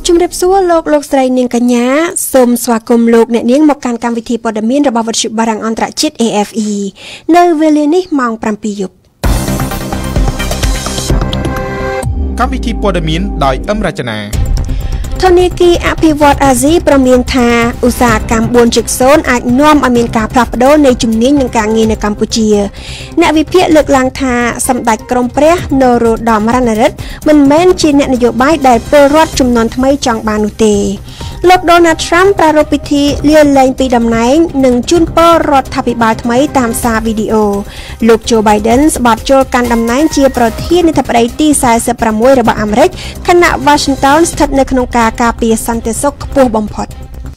ជំរាបសួរលោកស្រីនាងកញ្ញាសូមស្វាគមន៍លោកអ្នកនាងមកកាន់កម្មវិធីព័ត៌មានរបស់វិទ្យុបារាំងអន្តរជាតិ AFE នៅវេលានេះម៉ោង 7 យប់កម្មវិធីព័ត៌មានដោយអឹមរចនាធនាគារអភិវឌ្ឍអាស៊ីប្រមានថាឧស្សាហកម្ម 4.0 អាចនាំឲ្យមានការផ្លាស់ប្ដូរនៃជំនាញនិងការងារនៅកម្ពុជាអ្នកវិភាគលើកឡើងថាសម្ដេចក្រមព្រះនរោត្តម រណរដ្ឋមិនមែនជាអ្នកនយោបាយដែលពលរដ្ឋជំនាន់ថ្មីចង់បាននោះទេលោក Donald Trump ប្រារព្ធពិធីលាលែងពីតំណែងនិងជូនពររដ្ឋាភិបាលថ្មីតាមសារវីដេអូលោក Joe Biden ស្បត់ចូលកាន់តំណែងជាប្រធានាធិបតីទី 46 របស់អាមេរិកខណៈ Washington ស្ថិតនៅក្នុងការការពារសន្តិសុខខ្ពស់បំផុត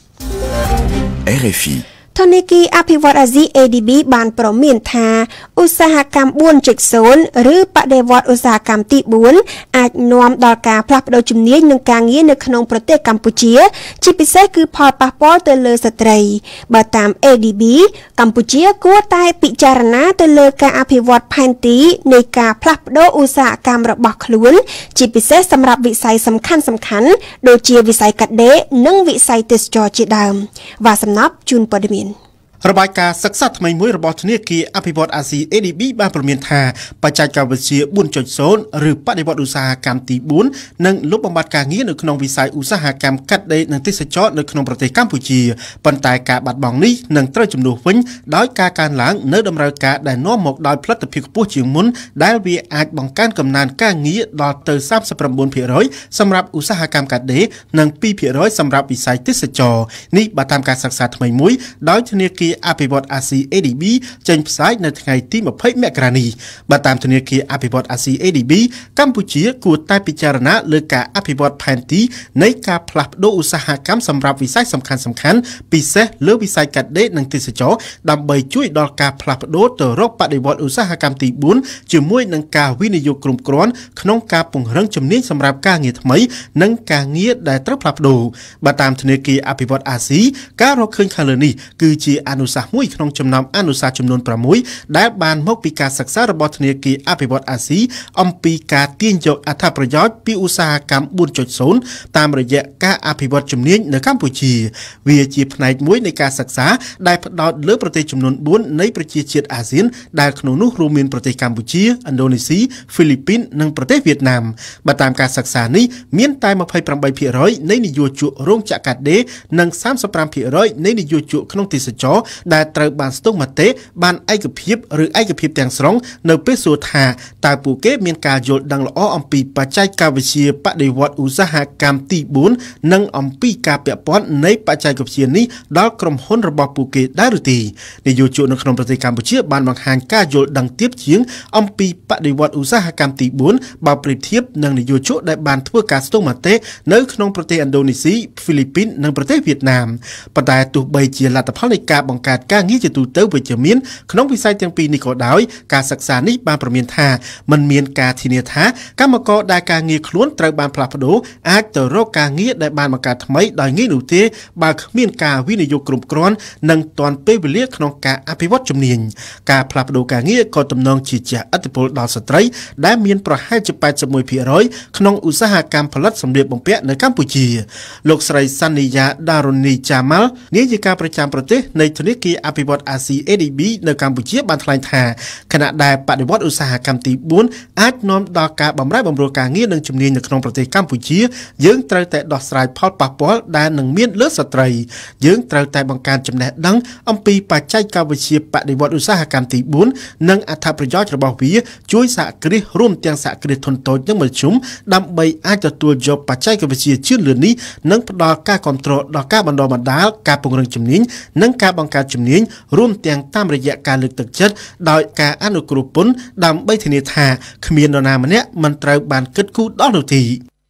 RFI ធនាគារអភិវឌ្ឍអាស៊ី ADB បានប្រមានថាឧស្សាហកម្ម 4.0 ឬបដិវត្តឧស្សាហកម្មទី 4 អាចនាំដល់ការផ្លាស់ប្ដូរជំនាញនិងការងារនៅក្នុងប្រទេសកម្ពុជាជាពិសេសគឺផលប៉ះពាល់ទៅលើស្ត្រីបើតាម ADB កម្ពុជាគួរតែពិចារណាទៅលើការអភិវឌ្ឍផែនទីនៃការផ្លាស់ប្ដូរឧស្សាហកម្មរបស់ខ្លួនជាពិសេសសម្រាប់វិស័យសំខាន់ៗដូចជាវិស័យកាត់ដេរនិងវិស័យទេសចរណ៍ជាដើមវ៉ាសំណប់ជូនព័ត៌មានរបាយការណ៍សិក្សាថ្មីមួយរបស់ធនាគារអភិវឌ្ឍអាស៊ី ADB បានប្រមានថាបច្ចេកវិទ្យា 4.0 ឬបដិវត្តឧស្សាហកម្មទី 4 នឹងលុបបំបាត់ការងារនៅក្នុងវិស័យឧស្សាហកម្មកាត់ដេរនិងទេសចរណ៍នៅក្នុងប្រទេសកម្ពុជាប៉ុន្តែការបាត់បង់នេះនឹងត្រូវជំនួសវិញដោយការកើនឡើងនៅតម្រូវការដែលនាំមកដោយផលិតភាពខ្ពស់ជាងមុនដែលវាអាចបង្កើនកំណើនការងារដល់ទៅ 39% សម្រាប់ឧស្សាហកម្មកាត់ដេរនិង 2% សម្រាប់វិស័យទេសចរណ៍នេះបើតាមការសិក្សាថ្មីមួយដោយធនាគារអភិវឌ្ឍអាស៊ី ADB ចេញផ្សាយនៅថ្ងៃទី 20 មករានេះបើតាមធនាគារអភិវឌ្ឍអាស៊ី ADB កម្ពុជាគួរតែពិចារណាលើការអភិវឌ្ឍផែនទីនៃការផ្លាស់ប្ដូរឧស្សាហកម្មសម្រាប់វិស័យសំខាន់ៗពិសេសលើវិស័យកាត់ដេរនិងទេសចរណ៍ដើម្បីជួយដល់ការផ្លាស់ប្ដូរទៅរកបដិវត្តឧស្សាហកម្មទី 4 ជាមួយនឹងការវិនិយោគគ្រប់គ្រាន់ក្នុងការពង្រឹងជំនាញសម្រាប់ការងារថ្មីនិងការងារដែលត្រូវផ្លាស់ប្ដូរបើតាមធនាគារអភិវឌ្ឍអាស៊ីការរកឃើញខាងលើនេះគឺជាអនុសាសន៍មួយក្នុងចំណោមអនុសាសន៍ចំនួន 6 ដែលបានមកពីការសិក្សារបស់ធនាគារអភិវឌ្ឍអាស៊ីអំពីការទាញយកអត្ថប្រយោជន៍ពីឧស្សាហកម្ម 4.0 តាមរយៈការអភិវឌ្ឍជំនាញនៅកម្ពុជាវាជាផ្នែកមួយនៃការសិក្សាដែលផ្ដោតលើប្រទេសចំនួន 4 នៃប្រជាជាតិអាស៊ានដែលក្នុងនោះរួមមានប្រទេសកម្ពុជាឥណ្ឌូនេស៊ីហ្វីលីពីននិងប្រទេសវៀតណាមបើតាមការសិក្សានេះមានតែ 28% នៃនិយោជករោងចក្រកាត់ដេរនិង 35% នៃនិយោជកក្នុងទេសចរណ៍ដែលត្រូវបានស្ទង់មតិបានឯកភាពឬឯកភាពទាំងស្រុងនៅពេលសួរថាតើពួកគេមានការយល់ដឹងល្អអំពីបច្ចេកវិទ្យាបដិវត្តឧស្សាហកម្មទី 4 និងអំពីការពាក់ព័ន្ធនៃបច្ចេកវិទ្យានេះដល់ក្រុមហ៊ុនរបស់ពួកគេដែរឬទេនាយកជួរនៅក្នុងប្រទេសកម្ពុជាបានបង្ហាញការយល់ដឹងទាបជាងអំពីបដិវត្តឧស្សាហកម្មទី 4 បើប្រៀបធៀបនឹងនាយកជួរដែលបានធ្វើការស្ទង់មតិនៅក្នុងប្រទេសឥណ្ឌូនេស៊ីហ្វីលីពីននិងប្រទេសវៀតណាមប៉ុន្តែទោះបីជាលទ្ធផលនៃការបង្កើតការងារជាទូទៅវិជ្ជមានក្នុងវិស័យទាំងពីរនេះក៏ដោយការសិក្សានេះបានប្រមានថាมันមានការធានាថាកម្មករដែលការងារខ្លួនត្រូវបានផ្លាស់ប្ដូរអាចទៅរកការងារដែលបានបង្កើតថ្មីដោយងាយនោះទេបើគ្មានការវិនិយោគគ្រប់គ្រាន់និងទាន់ពេលវេលាក្នុងការអភិវឌ្ឍជំនាញការផ្លាស់ប្ដូរការងារក៏ទំនងជាជះឥទ្ធិពលដល់ស្ត្រីដែលមានប្រហែលជា 81% ក្នុងឧស្សាហកម្មផលិតសម្លៀកបំពាក់នៅកម្ពុជាលោកស្រីសានីយ៉ាដារ៉ូនីចាម៉ាល់នាយិកាប្រចាំប្រទេសនៃធនាគារអភិវឌ្ឍអាស៊ី ADB នៅកម្ពុជាបានថ្លែងថាខណៈដែលបដិវត្តឧស្សាហកម្មទី 4 អាចនាំដល់ការបម្រែបម្រួលការងារនិងជំនាញនៅក្នុងប្រទេសកម្ពុជាយើងត្រូវតែដោះស្រាយផលប៉ះពាល់ដែលនឹងមានលើស្ត្រីយើងត្រូវតែបង្កើនចំណេះដឹងអំពីបច្ចេកវិទ្យាបដិវត្តឧស្សាហកម្មទី 4 និងអត្ថប្រយោជន៍របស់វាជួយសហគ្រាសរួមទាំងសហគ្រាសធុនតូចនិងមធ្យមដើម្បីអាចទទួលយកបច្ចេកវិទ្យាជឿនលឿននេះនិងផ្ដល់ការគាំទ្រដល់ការបណ្ដុះបណ្ដាលការពង្រឹងជំនាញនិងការបង្កើតជំនាញរួមទាំងតាមរយៈការលើកទឹកចិត្តដោយការអនុគ្រោះពន្ធដើម្បីធានាថាគ្មាននរណាម្នាក់មិនត្រូវបានគិតគូរដល់នោះទេ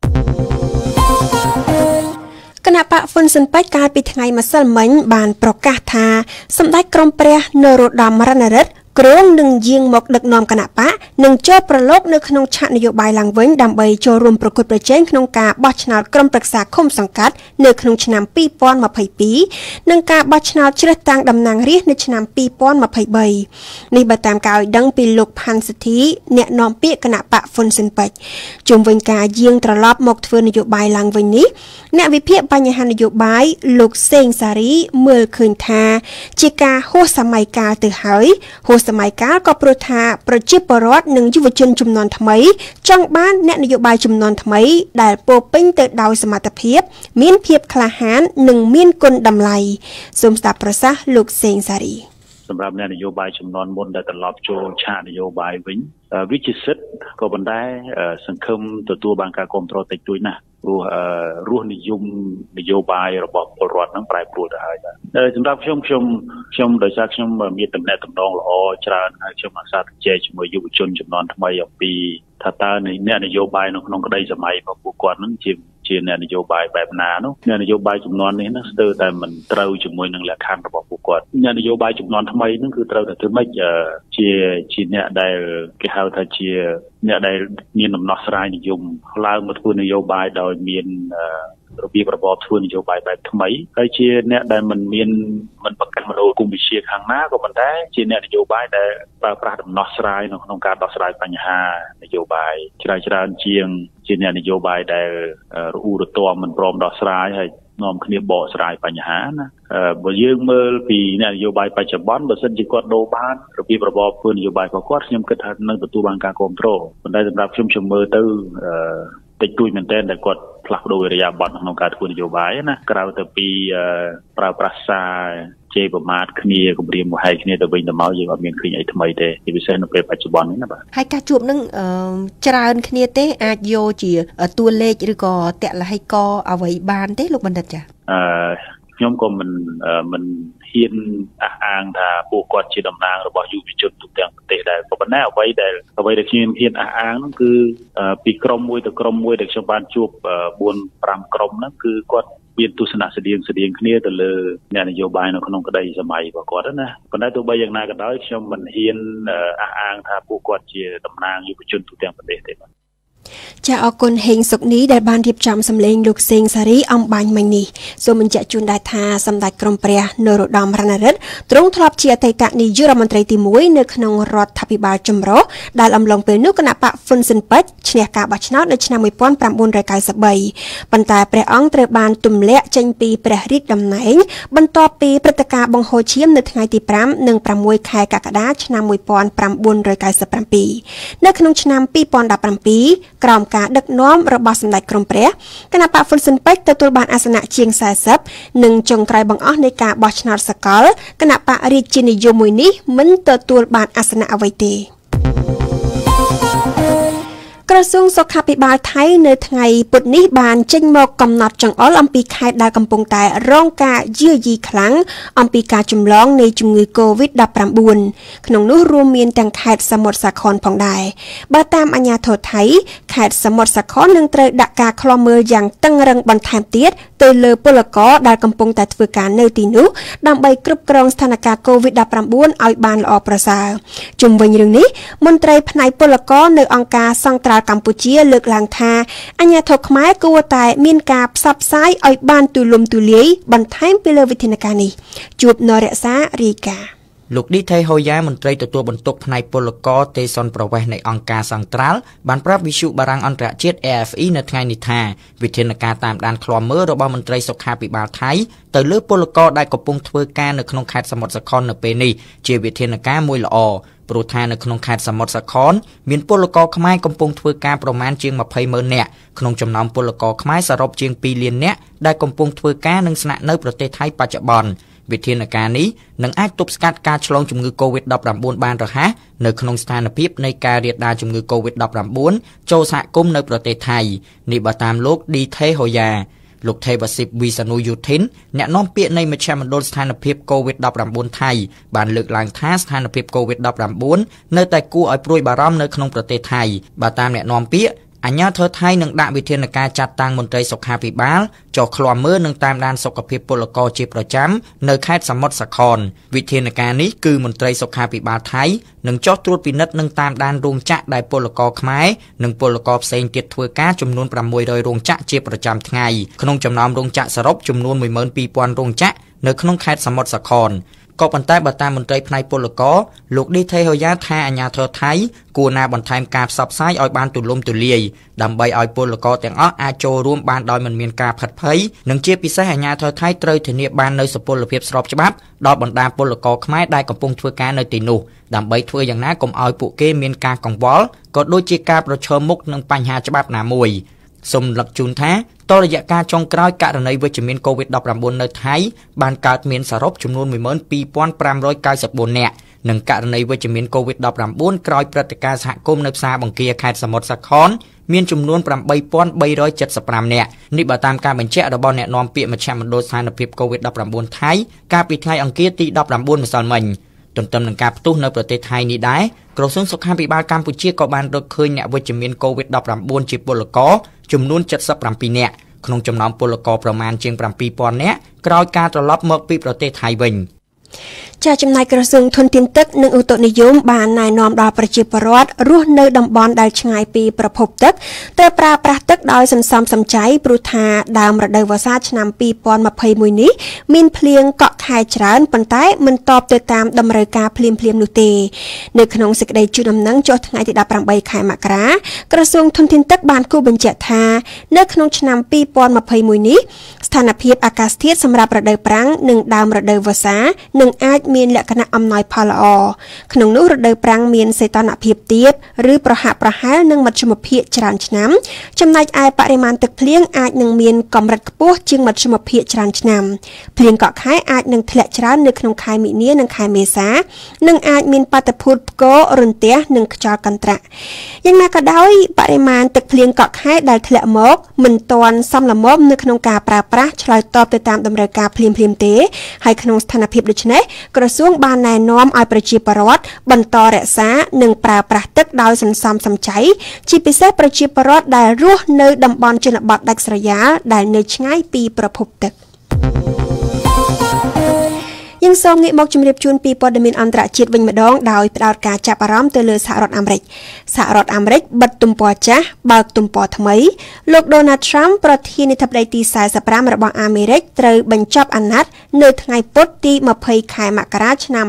គណៈបកហ៊ុនស៊ិនប៉ិចកាលពីថ្ងៃម្សិលមិញបានប្រកាសថាសម្ដេចក្រមព្រះនរោត្តម រណរដ្ឋគ្រងនឹងយាងមកដឹកនាំគណៈបកនិងចូលប្រឡូកនៅក្នុងឆាកនយោបាយឡើងវិញដើម្បីចូលរួមប្រកួតប្រជែងក្នុងការបោះឆ្នោតក្រុមប្រឹក្សាឃុំសង្កាត់នៅក្នុងឆ្នាំ2022និងការបោះឆ្នោតជ្រើសតាំងតំណាងរាស្ត្រនៅឆ្នាំ2023នេះបើតាមការឲ្យដឹងពីលោកផាន់សិទ្ធិអ្នកនាំពាក្យគណៈបកហ៊ុនស៊ិនប៉ិចជុំវិញការយាងត្រឡប់មកធ្វើនយោបាយឡើងវិញនេះអ្នកវិភាគបញ្ហានយោបាយលោកសេងសារីមើលឃើញថាជាការហួសសម័យកាលទៅហើយហួសសម័យកាលក៏ព្រោះថាប្រជាពលរដ្ឋនិងយុវជនជំនាន់ថ្មីចង់បានអ្នកនយោបាយជំនាន់ថ្មីដែលពោពេញទៅដោយសមត្ថភាពមានភាពក្លាហាននិងមានគុណតម្លៃសូមស្ដាប់ប្រសាសន៍លោកសេងសារីសម្រាប់អ្នកនយោបាយចំនួនមុនដែលត្រឡប់ចូលឆាកនយោបាយវិញវិជាសិទ្ធក៏ប៉ុន្តែសង្ឃឹមទទួលបានការគ្រប់គ្រងតិចតួចណាស់ព្រោះរសនិយមនយោបាយរបស់ពលរដ្ឋហ្នឹងប្រែប្រួលទៅហើយសម្រាប់ខ្ញុំដោយសារខ្ញុំមានតំណែងតំណងល្អច្រើនហើយខ្ញុំអាសាជជែកជាមួយយុវជនចំនួនថ្មីអំពីថាតើអ្នកនយោបាយនៅក្នុងក្តីសម័យរបស់ពួកគាត់ហ្នឹងជាអ្នកនយោបាយបែបណានោះអ្នកនយោបាយចំនួននេះណាស្ទើរតែមិនត្រូវជាមួយនឹងលក្ខខណ្ឌរបស់ពួកគាត់អ្នកនយោបាយចំនួនថ្មីហ្នឹងគឺត្រូវតែធ្វើម៉េចជាអ្នកដែលគេហៅថាជាអ្នកដែលមានដំណោះស្រាយនិយមឡើងមកធ្វើនយោបាយដោយមានរបៀបរបបធ្វើនយោបាយបែបថ្មីហើយជាអ្នកដែលមិនប្រកាសមនោគមវិជ្ជាខាងណាក៏ប៉ុន្តែជាអ្នកនយោបាយដែលប្រើប្រាស់ដំណោះស្រាយនៅក្នុងការដោះស្រាយបញ្ហានយោបាយច្រើនជាងជាអ្នកនយោបាយដែលរអ៊ូរទាំមិនព្រមដោះស្រាយហើយនាំគ្នាបកស្រាយបញ្ហាណាបើយើងមើលពីអ្នកនយោបាយបច្ចុប្បន្នបើសិនជាគាត់ដូរបានរបៀបរបបធ្វើនយោបាយរបស់គាត់ខ្ញុំគិតថានឹងទទួលបានការគ្រប់គ្រងប៉ុន្តែសម្រាប់ខ្ញុំមើលទៅតិចតួចមែនទែនដែលគាត់ផ្លាស់ប្ដូរឥរិយាបថក្នុងការធ្វើនយោបាយណាក្រៅទៅពីប្រើប្រាស់សារជេរប្រមាថគ្នាគម្រាមកំហែងគ្នាទៅវិញទៅមកយើងអត់មានឃើញអីថ្មីទេជាពិសេសនៅពេលបច្ចុប្បន្ននេះណាបាទហើយការជួបនឹងច្រើនគ្នាទេអាចយកជាតួលេខឬក៏តលហិកអ្វីបានទេលោកបណ្ឌិតចាខ្ញុំក៏មិនហ៊ានអះអាងថាពួកគាត់ជាតំណាងរបស់យុវជនទូទាំងប្រទេសដែរក៏ប៉ុន្តែអ្វីដែលខ្ញុំហ៊ានអះអាងហ្នឹងគឺពីក្រុមមួយទៅក្រុមមួយដែលខ្ញុំបានជួប 4-5 ក្រុមហ្នឹងគឺគាត់មានទស្សនៈស្តៀងគ្នាទៅលើអ្នកនយោបាយនៅក្នុងក្តីសម័យរបស់គាត់ណាប៉ុន្តែទោះបីយ៉ាងណាក៏ដោយខ្ញុំមិនហ៊ានអះអាងថាពួកគាត់ជាតំណាងយុវជនទូទាំងប្រទេសទេបាទចាអរគុណហេងសុកនីដែលបានរៀបចំសម្លេងលោកសេងសារីអំបញ្ញមិញនេះសូមបញ្ជាក់ជូនដែរថាសម្ដេចក្រមព្រះនរោត្តមរណរដ្ឋទ្រង់ធ្លាប់ជាអតីតនាយករដ្ឋមន្ត្រីទី1នៅក្នុងរដ្ឋាភិបាលចម្រុះដែលអំឡុងពេលនោះគណៈបកហ៊ុនស៊ិនប៉ិចឈ្នះការបោះឆ្នោតនៅឆ្នាំ1993ប៉ុន្តែព្រះអង្គត្រូវបានទម្លាក់ចេញពីព្រះរាជតំណែងបន្ទាប់ពីព្រឹត្តិការណ៍បង្ហូរឈាមនៅថ្ងៃទី5និង6ខែកក្កដាឆ្នាំ1997នៅក្នុងឆ្នាំ2017ក្រោមការដឹកនាំរបស់សម្ដេចក្រមព្រះគណៈបកហ៊ុនស៊ិនប៉ិចទទួលបានអាសនៈជាង40និងចុងក្រោយបង្អស់នៃការបោះឆ្នោតសកលគណៈបករាជានិយមមួយនេះមិនទទួលបានអាសនៈអ្វីទេក្រសួងសុខាភិបាលថៃនៅថ្ងៃពុធនេះបានចេញមកកំណត់ចង្អុលអំពីខេត្តដែលកំពុងតែរងការយាយីខ្លាំងអំពីការចម្លងនៃជំងឺ COVID-19 ក្នុងនោះរួមមានទាំងខេត្តសមុទ្រសាខនផងដែរបើតាមអាជ្ញាធរថៃខេត្តសមុទ្រសាខននឹងត្រូវដាក់ការឃ្លាំមើលយ៉ាងតឹងរឹងបន្ថែមទៀតទៅលើពលករដែលកំពុងតែធ្វើការនៅទីនោះដើម្បីគ្រប់គ្រងស្ថានភាព COVID-19 ឲ្យបានល្អប្រសើរជុំវិញរឿងនេះមន្ត្រីផ្នែកពលករនៅអង្គការសង្ត្រាល់កម្ពុជាលើកឡើងថាអាជ្ញាធរខ្មែរគួរតែមានការផ្សព្វផ្សាយឲ្យបានទូលំទូលាយបន្ថែមពីលើវិធានការនេះជួបនរក្សារាយការណ៍លោកឌីថេហូយ៉ាមន្ត្រីទទួលបន្ទុកផ្នែកពលករទេសនប្រវេសនៃអង្គការសង្ត្រាល់បានប្រាប់វិទ្យុបារាំងអន្តរជាតិ AFE នៅថ្ងៃនេះថាវិធានការតាមដានឃ្លាំមើលរបស់មន្ត្រីសុខាភិបាលថៃទៅលើពលករដែលកំពុងធ្វើការនៅក្នុងខេត្តសមុទ្រសាខននៅពេលនេះជាវិធានការមួយល្អព្រោះថានៅក្នុងខេត្តសមុទ្រសាខនមានពលករខ្មែរកំពុងធ្វើការប្រមាណជាង 20,000 នាក់ក្នុងចំណោមពលករខ្មែរសរុបជាង 2 លាននាក់ដែលកំពុងធ្វើការនិងស្នាក់នៅប្រទេសថៃបច្ចុប្បន្នវិធានការនេះនឹងអាចទប់ស្កាត់ការឆ្លងជំងឺ COVID-19 បានរហ័សនៅក្នុងស្ថានភាពនៃការរាលដាលជំងឺ COVID-19 ចូលសហគមន៍នៅប្រទេសថៃនេះបើតាមលោកឌីថេហូយ៉ាលោកថេវសិបវីសានូយូធីនអ្នកនាំពាក្យនៃមជ្ឈមណ្ឌលស្ថានភាព COVID-19 ថៃបានលើកឡើងថាស្ថានភាព COVID-19 នៅតែគួរឲ្យព្រួយបារម្ភនៅក្នុងប្រទេសថៃបើតាមអ្នកនាំពាក្យអាជ្ញាធរថៃនឹងដាក់វិធានការចាត់តាំងមន្ត្រីសុខាភិបាលចុះឃ្លាំមើលនិងតាមដានសុខភាពពលករជាប្រចាំនៅខេត្តសមុទ្រសាខនវិធានការនេះគឺមន្ត្រីសុខាភិបាលថៃនឹងចុះត្រួតពិនិត្យនិងតាមដានរោងចក្រដែលពលករខ្មែរនិងពលករផ្សេងទៀតធ្វើការចំនួន600រោងចក្រជាប្រចាំថ្ងៃក្នុងចំណោមរោងចក្រសរុបចំនួន 12000 រោងចក្រនៅក្នុងខេត្តសមុទ្រសាខនក៏ប៉ុន្តែបើតាមមន្ត្រីផ្នែកពលករលោកឌីថេហូយ៉ាថាអាជ្ញាធរថៃគួរណាបន្ថែមការផ្សព្វផ្សាយឲ្យបានទូលំទូលាយដើម្បីឲ្យពលករទាំងអស់អាចចូលរួមបានដោយមិនមានការផិតភ័យនិងជាពិសេសអាជ្ញាធរថៃត្រូវធានាបាននូវសុពលភាពស្របច្បាប់ដល់បណ្ដាពលករខ្មែរដែលកំពុងធ្វើការនៅទីនោះដើម្បីធ្វើយ៉ាងណាកុំឲ្យពួកគេមានការកង្វល់ក៏ដូចជាការប្រឈមមុខនឹងបញ្ហាច្បាប់ណាមួយសូមលឹកជូនថាតរយៈកាលចុងក្រោយករណីវិជ្ជមាន COVID-19 នៅថៃបានកើតមានសរុបចំនួន 12594 នាក់និងករណីវិជ្ជមាន COVID-19 ក្រោយព្រឹត្តិការណ៍សហគមន៍នៅផ្សារបង្គាខេត្តសមុទ្រសាខនមានចំនួន 8375 នាក់នេះបើតាមការបញ្ជាក់របស់អ្នកនាំពាក្យមជ្ឈមណ្ឌលស្ថានភាព COVID-19 ថៃកាលពីថ្ងៃអង្គារទី19ម្សិលមិញទន្ទឹមនឹងការផ្ទុះនៅប្រទេសថៃនេះដែរក្រសួងសុខាភិបាលកម្ពុជាក៏បានរកឃើញអ្នកវិជ្ជមាន COVID-19 ជាពលករចំនួន77នាក់ក្នុងចំណោមពលករប្រមាណជាង 7000 នាក់ក្រោយការត្រឡប់មកពីប្រទេសថៃវិញចាចំណែកក្រសួងធនធានទឹកនិងឧតុនិយមបានណែនាំដល់ប្រជាពលរដ្ឋរស់នៅតំបន់ដែលឆ្ងាយពីប្រភពទឹកត្រូវប្រើប្រាស់ទឹកដោយសន្សំសំចៃព្រោះថាដើមរដូវវស្សាឆ្នាំ2021នេះមានភ្លៀងកក់ខែច្រើនប៉ុន្តែមិនតបទៅតាមតម្រូវការភ្លាមៗនោះទេនៅក្នុងសេចក្តីជូនដំណឹងចុះថ្ងៃទី18ខែមករាក្រសួងធនធានទឹកបានគូបញ្ជាក់ថានៅក្នុងឆ្នាំ2021នេះស្ថានភាពអាកាសធាតុសម្រាប់រដូវប្រាំងនិងដើមរដូវវស្សានឹងអាចមានលក្ខណៈអំណោយផលល្អក្នុងនោះរដូវប្រាំងមានសីតុណ្ហភាពទាបឬប្រហាក់ប្រហែលនឹងមធ្យមភាគច្រើនឆ្នាំចំណែកឯបរិមាណទឹកភ្លៀងអាចនឹងមានកម្រិតខ្ពស់ជាងមធ្យមភាគច្រើនឆ្នាំភ្លៀងកក់ខែអាចនឹងធ្លាក់ច្រើននៅក្នុងខែមីនានិងខែមេសានិងអាចមានបាតុភូតផ្គររន្ទះនិងខ្យល់កន្ត្រាក់យ៉ាងណាក៏ដោយបរិមាណទឹកភ្លៀងកក់ខែដែលធ្លាក់មកមិនទាន់សមល្មមនៅក្នុងការប្រើប្រាស់ឆ្លើយតបទៅតាមតម្រូវការភ្លាមៗទេហើយក្នុងស្ថានភាពដូចនេះក្រសួងបានណែនាំឲ្យប្រជាពលរដ្ឋបន្តរក្សានិងប្រើប្រាស់ទឹកដោយសន្សំសំចៃជាពិសេសប្រជាពលរដ្ឋដែលរស់នៅតំបន់ជនបទដាច់ស្រយាលដែលនៅឆ្ងាយពីប្រភពទឹកយើងសូមងាកមកជម្រាបជូនពីព័ត៌មានអន្តរជាតិវិញម្ដងដោយផ្ដោតការចាប់អារម្មណ៍ទៅលើសហរដ្ឋអាមេរិកបិទទំព័រចាស់បើកទំព័រថ្មីលោក Donald Trump ប្រធានាធិបតីទី45របស់អាមេរិកត្រូវបញ្ចប់អាណត្តិនៅថ្ងៃពុធទី20ខែមករាឆ្នាំ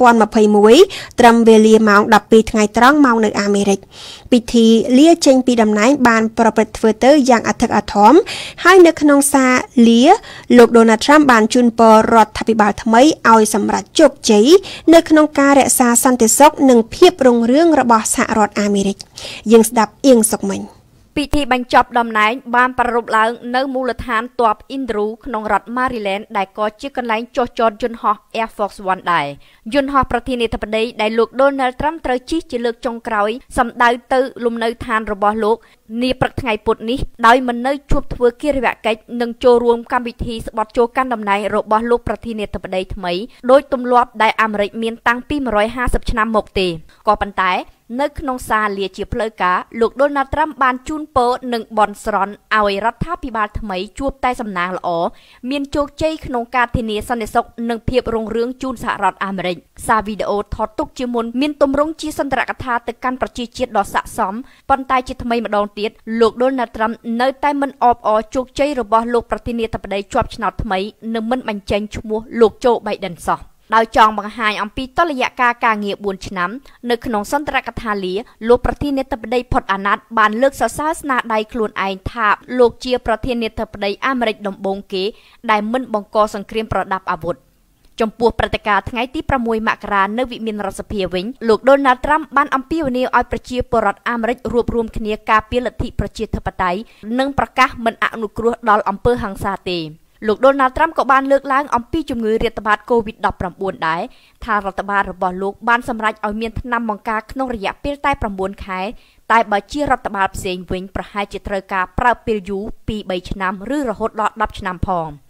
2021ត្រឹមវេលាម៉ោង12ថ្ងៃត្រង់ម៉ោងនៅអាមេរិកពិធីលាចេញពីតំណែងបានប្រព្រឹត្តធ្វើទៅយ៉ាងអធិកអធមហើយនៅក្នុងសារលាលោក Donald Trump បានជូនពររដ្ឋាភិបាលថ្មីឲ្យសម្រេចជោគជ័យនៅក្នុងការរក្សាសន្តិសុខនិងភាពរុងរឿងរបស់សហរដ្ឋអាមេរិកយើងស្ដាប់អៀងសុកមិញពិធីបញ្ចប់តំណែងបានប្រារព្ធឡើងនៅមូលដ្ឋានទ័ព Andrew ក្នុងរដ្ឋ Maryland ដែលក៏ជាកន្លែងចុះចតយន្តហោះ Air Force One ដែរយន្តហោះប្រធានាធិបតីដែលលោក Donald Trump ត្រូវជិះជាលើកចុងក្រោយសម្ដៅទៅលំនៅឋានរបស់លោកនាព្រឹកថ្ងៃពុធនេះដោយមិននៅជួបធ្វើកិរិយាកិច្ចនិងចូលរួមកម្មវិធីស្បត់ចូលកាន់តំណែងរបស់លោកប្រធានាធិបតីថ្មីដោយទម្លាប់ដែលអាមេរិកមានតាំងពី150ឆ្នាំមកទេក៏ប៉ុន្តែនៅក្នុងសារលាជាផ្លូវការលោក Donald Trump បានជូនពរនិងបន់ស្រន់ឲ្យរដ្ឋាភិបាលថ្មីជួបតែសំណាងល្អមានជោគជ័យក្នុងការធានាសន្តិសុខនិងភាពរុងរឿងជូនសហរដ្ឋអាមេរិកសារវីដេអូថតទុកជាមុនមានទម្រង់ជាសន្ទរកថាទៅកាន់ប្រជាជាតិដ៏ស័ក្តិសមប៉ុន្តែជាថ្មីម្ដងទៀតលោក Donald Trump នៅតែមិនអបអរជោគជ័យរបស់លោកប្រធានាធិបតីជាប់ឆ្នោតថ្មីនិងមិនបញ្ចេញឈ្មោះលោក Joe Biden សោះដោយចង់បង្ហាញអំពីតុល្យការការងារ4ឆ្នាំនៅក្នុងសន្ទរកថាលាលោកប្រធានាធិបតីផុតអាណត្តិបានលើកសរសើរស្នាដៃខ្លួនឯងថាលោកជាប្រធានាធិបតីអាមេរិកដំបូងគេដែលមិនបង្កសង្គ្រាមប្រដាប់អាវុធចំពោះព្រឹត្តិការណ៍ថ្ងៃទី6មករានៅវិមានរដ្ឋសភាវិញលោក Donald Trump បានអំពាវនាវឲ្យប្រជាពលរដ្ឋអាមេរិករួបរวมគ្នាការពារលទ្ធិប្រជាធិបតេយ្យនិងប្រកាសមិនអនុគ្រោះដល់អំពើហិង្សាទេលោក Donald Trump ក៏បានលើកឡើងអំពីជំងឺរាតត្បាត COVID-19 ដែរថារដ្ឋបាលរបស់លោកបានសម្រេចឲ្យមានថ្នាំបង្ការក្នុងរយៈពេលតែ9ខែតែបើជារដ្ឋបាលផ្សេងវិញប្រហែលជាត្រូវការប្រើពេលយូរពី3ឆ្នាំឬរហូតដល់10ឆ្នាំផង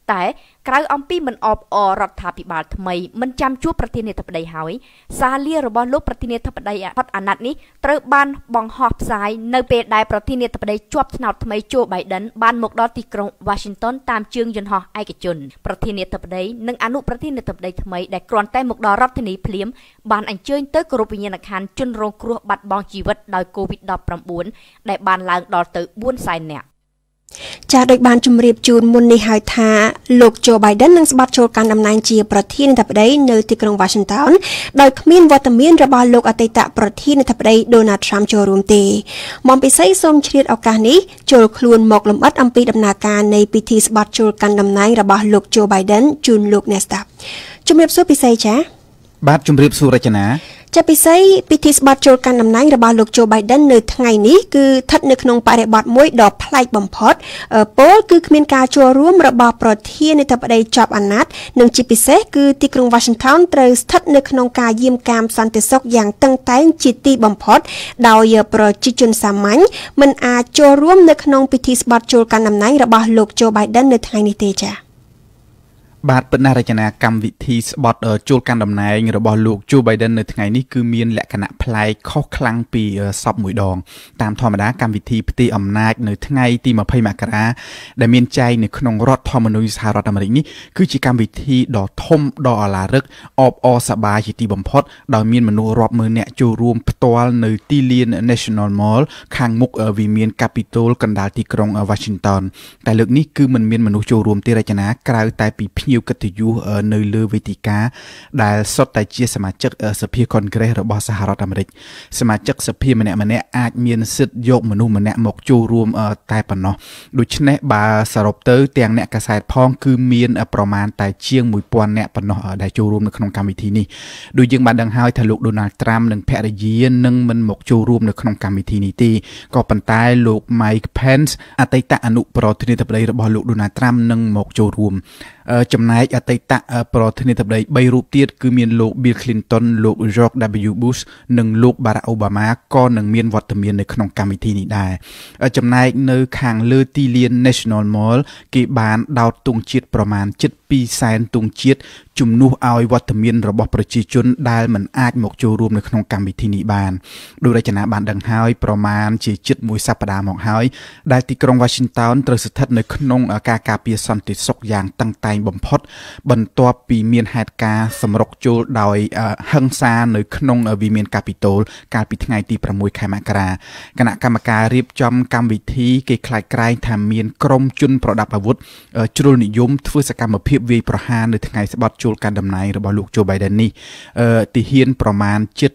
តែក្រៅអំពីមិនអបអររដ្ឋាភិបាលថ្មីមិនចាំជួបប្រធានាធិបតីហើយសារលារបស់លោកប្រធានាធិបតីផុតអាណត្តិនេះត្រូវបានបង្ហោះផ្សាយនៅពេលដែលប្រធានាធិបតីជាប់ឆ្នោតថ្មីJoe Bidenបានមកដល់ទីក្រុង Washington តាមជើងយន្តហោះឯកជនប្រធានាធិបតីនិងអនុប្រធានាធិបតីថ្មីដែលគ្រាន់តែមកដល់រដ្ឋធានីភ្លាមបានអញ្ជើញទៅគោរពវិញ្ញាណក្ខន្ធជនរងគ្រោះបាត់បង់ជីវិតដោយ COVID-19 ដែលបានឡើងដល់ទៅ400,000 នាក់ចាស់ដោយបានជម្រាបជូនមុននេះហើយថាលោក Joe Biden នឹងស្បត់ចូលកាន់តំណែងជាប្រធានាធិបតីនៅទីក្រុង Washington ដោយគ្មានវត្តមានរបស់លោកអតីតប្រធានាធិបតី Donald Trump ចូលរួមទេមុំពិសីសូមជ្រាបឱកាសនេះចូលខ្លួនមកលម្អិតអំពីដំណើរការនៃពិធីស្បត់ចូលកាន់តំណែងរបស់លោក Joe Biden ជូនលោកអ្នកស្ដាប់ជម្រាបសួរពិសីចាបាទជម្រាបសួររចនាជាពិសេសពិធីស្បត់ចូលកាន់តំណែងរបស់លោក Joe Biden នៅថ្ងៃនេះគឺស្ថិតនៅក្នុងបរិបទមួយដ៏ប្លែកបំផុតពលគឺគ្មានការចូលរួមរបស់ប្រធានាធិបតីជាប់អាណត្តិនិងជាពិសេសគឺទីក្រុង Washington ត្រូវស្ថិតនៅក្នុងការយាមកាមសន្តិសុខយ៉ាងតឹងតែងជាទីបំផុតដោយប្រជាជនសាមញ្ញមិនអាចចូលរួមនៅក្នុងពិធីស្បត់ចូលកាន់តំណែងរបស់លោក Joe Biden នៅថ្ងៃនេះទេចា៎បាទពិតណាស់រចនាកម្មវិធីស្បត់ចូលកាន់តំណែងរបស់លោក Joe Biden នៅថ្ងៃនេះគឺមានលក្ខណៈប្លែកខុសខ្លាំងពីសពមួយដងតាមធម្មតាកម្មវិធីផ្ទេរអំណាចនៅថ្ងៃទី20មករាដែលមានចែងនៅក្នុងរដ្ឋធម្មនុញ្ញសហរដ្ឋអាមេរិកនេះគឺជាកម្មវិធីដ៏ធំដ៏អឡារឹកអបអរសប្បាយជាទីបំផុតដោយមានមនុស្សរាប់ម៉ឺននាក់ចូលរួមផ្ទាល់នៅទីលាន National Mall ខាងមុខវិមាន Capitol កណ្ដាលទីក្រុង Washington តែលើកនេះគឺមិនមានមនុស្សចូលរួមទេរចនាក្រៅតែពីភ្ញៀវកិត្តិយសនៅលើវេទិកាដែលសុទ្ធតែជាសមាជិកសភាកុងក្រេសរបស់សហរដ្ឋអាមេរិកសមាជិកសភាម្នាក់ៗអាចមានសិទ្ធិយកមនុស្សម្នាក់មកចូលរួមតែប៉ុណ្ណោះដូច្នេះបើសរុបទៅទាំងអ្នកកាសែតផងគឺមានប្រមាណតែជាង 1000 នាក់ប៉ុណ្ណោះដែលចូលរួមនៅក្នុងកម្មវិធីនេះដូចយើងបានដឹងហើយថាលោក Donald Trump និងភរិយានឹងមិនមកចូលរួមនៅក្នុងកម្មវិធីនេះទេក៏ប៉ុន្តែលោក Mike Pence អតីតអនុប្រធានាធិបតីរបស់លោក Donald Trump នឹងមកចូលរួមចំណែកអតីតប្រធានាធិបតី3រូបទៀតគឺមានលោក Bill Clinton លោក George W Bush និងលោក Barack Obama ក៏នឹងមានវត្តមាននៅក្នុងកម្មវិធីនេះដែរចំណែកនៅខាងលើទីលាន National Mall គេបានដោតទង់ជាតិប្រមាណជិត200,000ទង់ជាតិជំនួសឲ្យវត្តមានរបស់ប្រជាជនដែលមិនអាចមកចូលរួមនៅក្នុងកម្មវិធីនេះបានដោយរចនាបានដឹងហើយប្រមាណជាជិតមួយសប្តាហ៍មកហើយដែលទីក្រុង Washington ត្រូវស្ថិតនៅក្នុងការការពារសន្តិសុខយ៉ាងតឹងតែងបំផុតបន្ទាប់ពីមានហេតុការណ៍សម្រុកចូលដោយហិង្សានៅក្នុងវិមាន Capitol កាលពីថ្ងៃទី6ខែមករាគណៈកម្មការរៀបចំកម្មវិធីគេខ្លាចក្រែងថាមានក្រុមជនប្រដាប់អាវុធជ្រុលនិយមធ្វើសកម្មភាពវាយប្រហារនៅថ្ងៃស្បត់ចូលកាន់តំណែងរបស់លោក Joe Biden នេះទាហានប្រមាណជិត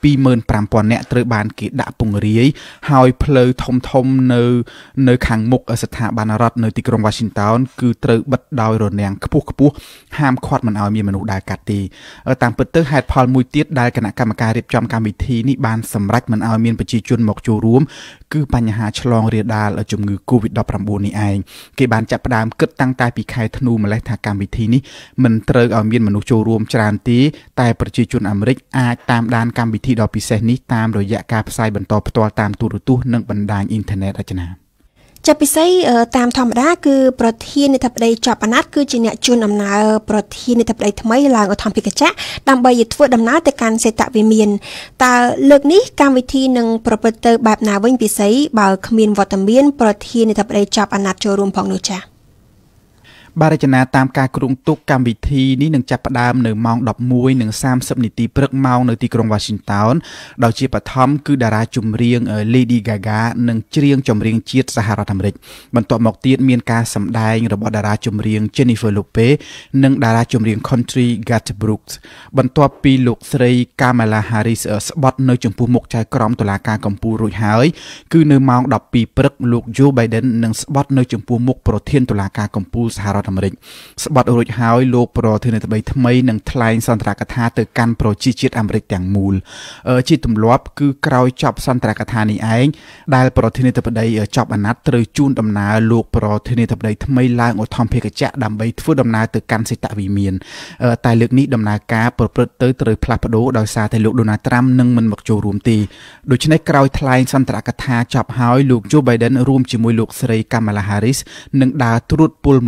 25,000 នាក់ត្រូវបានគេដាក់ពង្រាយហើយផ្លូវធំនៅខាងមុខស្ថាប័នរដ្ឋនៅទីក្រុង Washington គឺត្រូវបិទដោយរនាំងខ្ពស់ហាមឃាត់មិនឲ្យមានមនុស្សដើរកាត់ទេតាមពិតទៅហេតុផលមួយទៀតដែលគណៈកម្មការរៀបចំកម្មវិធីនេះបានសម្រេចមិនឲ្យមានប្រជាជនមកចូលរួមគឺបញ្ហាឆ្លងរាលដាលជំងឺ COVID-19 នេះឯងគេបានចាប់ផ្ដើមគិតតាំងតែពីខែធ្នូម្លេះថាកម្មវិធីនេះមិនត្រូវឲ្យមានមនុស្សចូលរួមច្រើនទេតែប្រជាជនអាមេរិកអាចតាមដានកម្មវិធីដ៏ពិសេសនេះតាមរយៈការផ្សាយបន្តផ្ទាល់តាមទូរទស្សន៍និងបណ្ដាញអ៊ីនធឺណិតរចនាជាពិសេសតាមធម្មតាគឺប្រធានាធិបតីជាប់អាណត្តិគឺជាអ្នកជូនដំណើរប្រធានាធិបតីថ្មីឡើងឧទ្ធម្ភិកចក្រដើម្បីធ្វើដំណើរទៅកាន់សេតវិមានតើលើកនេះកម្មវិធីនឹងប្រព្រឹត្តទៅបែបណាវិញពិសេសបើគ្មានវត្តមានប្រធានាធិបតីជាប់អាណត្តិចូលរួមផងនោះចា៎បាទរចនាតាមការគ្រោងទុកកម្មវិធីនេះនឹងចាប់ផ្ដើមនៅម៉ោង 11:30 នាទីព្រឹកម៉ោងនៅទីក្រុង Washington ដោយជាបឋមគឺតារាចម្រៀង Lady Gaga និងច្រៀងចម្រៀងជាតិសហរដ្ឋអាមេរិកបន្ទាប់មកទៀតមានការសម្ដែងរបស់តារាចម្រៀង Jennifer Lopez និងតារាចម្រៀង Country Garth Brooks បន្ទាប់ពីលោកស្រី Kamala Harris ស្បត់នៅចំពោះមុខចៅក្រមតុលាការកំពូលរួចហើយគឺនៅម៉ោង 12 ព្រឹកលោក Joe Biden នឹងស្បត់នៅចំពោះមុខប្រធានតុលាការកំពូលសហរដ្ឋអាមេរិកស្បត់រួចហើយលោកប្រធានាធិបតីថ្មីនឹងថ្លែងសន្ទរកថាទៅកាន់ប្រជាជាតិអាមេរិកទាំងមូលជាទម្លាប់គឺក្រោយចប់សន្ទរកថានេះឯងដែលប្រធានាធិបតីចប់អាណត្តិត្រូវជូនដំណើរលោកប្រធានាធិបតីថ្មីឡើងឧទ្ធម្ភិកចក្រដើម្បីធ្វើដំណើរទៅកាន់សេតវិមានតែលើកនេះដំណើរការប្រព្រឹត្តទៅត្រូវផ្លាស់ប្ដូរដោយសារតែលោក Donald Trump នឹងមិនមកចូលរួមទេដូច្នេះក្រោយថ្លែងសន្ទរកថាចប់ហើយលោក Joe Biden រួមជាមួយលោកស្រី Kamala Harris នឹងដើរត្រួតពុលមួយផ្លែ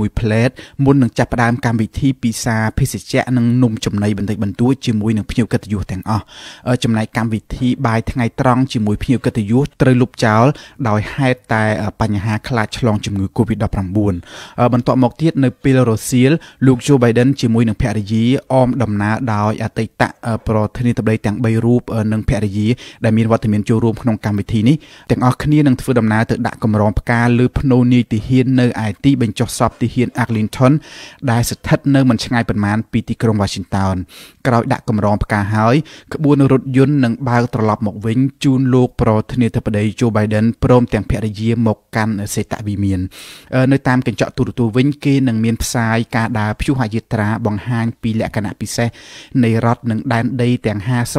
ពេទ្យមុននឹងចាប់ផ្ដើមកម្មវិធីពិសាភេសជ្ជៈនិងនំចំណីបន្តិចបន្តួចជាមួយនឹងភ្ញៀវកិត្តិយសទាំងអស់ចំណែកកម្មវិធីបាយថ្ងៃត្រង់ជាមួយភ្ញៀវកិត្តិយសត្រូវលុបចោលដោយហេតុតែបញ្ហាខ្លាចឆ្លងជំងឺ Covid-19 បន្ទាប់មកទៀតនៅពេលរសៀលលោក Joe Biden ជាមួយនឹងភរិយាអមដំណើរដោយអតីតប្រធានាធិបតីទាំង3រូបនិងភរិយាដែលមានវត្តមានចូលរួមក្នុងកម្មវិធីនេះទាំងអស់គ្នានឹងធ្វើដំណើរទៅដាក់កម្រងផ្កាលើភ្នូនាយទាហាននៅឯទីបញ្ចុះសពទាហាន Arlington ដែលស្ថិតនៅមិនឆ្ងាយប៉ុន្មានពីទីក្រុង Washington ក្រោយដាក់កម្រងផ្កាហើយក្បួនរថយន្តនឹងបើកត្រឡប់មកវិញជូនលោកប្រធានាធិបតី Joe Biden ព្រមទាំងភរិយាមកកាន់សេតវិមាននៅតាមកញ្ចក់ទូរទស្សន៍វិញគេនឹងមានផ្សាយការដើរព្យុហយាត្រាបង្ហាញពីលក្ខណៈពិសេសនៃរដ្ឋនិងដែនដីទាំង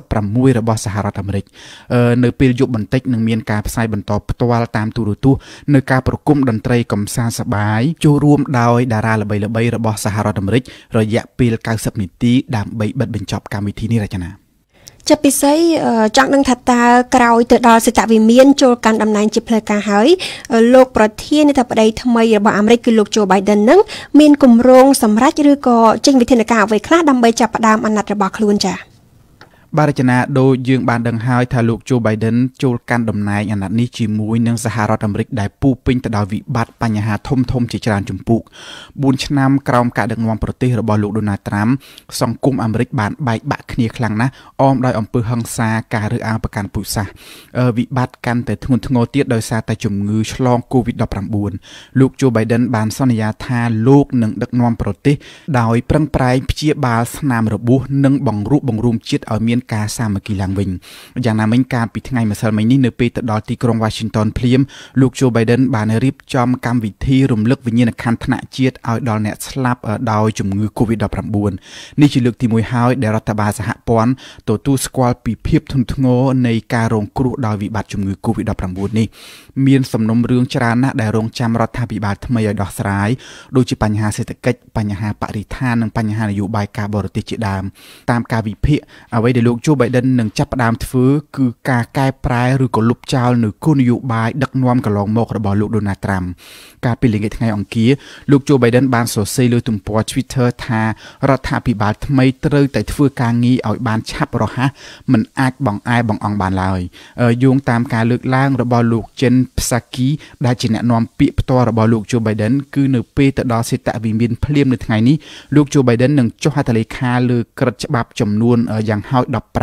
56របស់សហរដ្ឋអាមេរិកនៅពេលយប់បន្តិចនឹងមានការផ្សាយបន្តផ្ទាល់តាមទូរទស្សន៍នៅការប្រគំតន្ត្រីកម្សាន្តសប្បាយចូលរួមដោយតារាល្បីៗរបស់សហរដ្ឋអាមេរិករយៈពេល90នាទីដើម្បីបិទបញ្ចប់កម្មវិធីនេះរចនាជាពិសេសចង់ដឹងថាតើក្រោយទៅដល់សេតវិមានចូលកាន់តំណែងជាផ្លូវការហើយលោកប្រធានាធិបតីថ្មីរបស់អាមេរិកគឺលោក Joe Biden នឹងមានគម្រោងសម្រេចឬក៏ចេញវិធានការអ្វីខ្លះដើម្បីចាប់ផ្ដើមអាណត្តិរបស់ខ្លួនចា៎បាទរចនាដូចយើងបានដឹងហើយថាលោក Joe Biden ចូលកាន់តំណែងអាណត្តិនេះជាមួយនឹងសហរដ្ឋអាមេរិកដែលពោពេញទៅដោយវិបត្តិបញ្ហាធំៗជាច្រើនជំពូក4ឆ្នាំក្រោមការដឹកនាំប្រទេសរបស់លោក Donald Trump សង្គមអាមេរិកបានបែកបាក់គ្នាខ្លាំងណាស់អមដោយអំពើហិង្សាការរើសអើងប្រកាន់ពូជសាសន៍វិបត្តិកាន់តែធ្ងន់ធ្ងរទៀតដោយសារតែជំងឺឆ្លង COVID-19 លោក Joe Biden បានសន្យាថាលោកនឹងដឹកនាំប្រទេសដោយប្រឹងប្រែងព្យាបាលស្នាមរបួសនិងបង្រួបបង្រួមជាតិឲ្យមានការសាមគ្គីឡើងវិញយ៉ាងណាមិញកាលពីថ្ងៃម្សិលមិញនេះនៅពេលទៅដល់ទីក្រុង Washington ភ្លាមលោក Joe Biden បានរៀបចំកម្មវិធីរំលឹកវិញ្ញាណក្ខន្ធថ្នាក់ជាតិឲ្យដល់អ្នកស្លាប់ដោយជំងឺ COVID-19 នេះជាលើកទី1ហើយដែលរដ្ឋបាលសហព័ន្ធទទួលស្គាល់ពីភាពធ្ងន់ធ្ងរនៃការរងគ្រោះដោយវិបត្តិជំងឺ COVID-19 នេះមានសំណុំរឿងច្រើនណាស់ដែលរងចាំរដ្ឋាភិបាលថ្មីឲ្យដោះស្រាយដូចជាបញ្ហាសេដ្ឋកិច្ចបញ្ហាបរិស្ថាននិងបញ្ហានយោបាយការបរទេសជាដើមតាមការវិភាគអ្វីដែលលោក Joe Biden នឹងចាប់ផ្ដើមធ្វើគឺការកែប្រែឬក៏លុបចោលនៅគោលនយោបាយដឹកនាំកន្លងមករបស់លោក Donald Trump កាលពីល្ងាចថ្ងៃអង្គារលោក Joe Biden បានសរសេរលើទំព័រ Twitter ថារដ្ឋាភិបាលថ្មីត្រូវតែធ្វើការងារឲ្យបានឆាប់រហ័សមិនអាចបង្អែបង្អង់បានឡើយយោងតាមការលើកឡើងរបស់លោក Jen Psaki ដែលជាអ្នកនាំពាក្យផ្ទាល់របស់លោក Joe Biden គឺនៅពេលទៅដល់សេតវិមានភ្លាមនៅថ្ងៃនេះលោក Joe Biden នឹងចុះហត្ថលេខាលើក្រឹត្យច្បាប់ចំនួនយ៉ាងហោច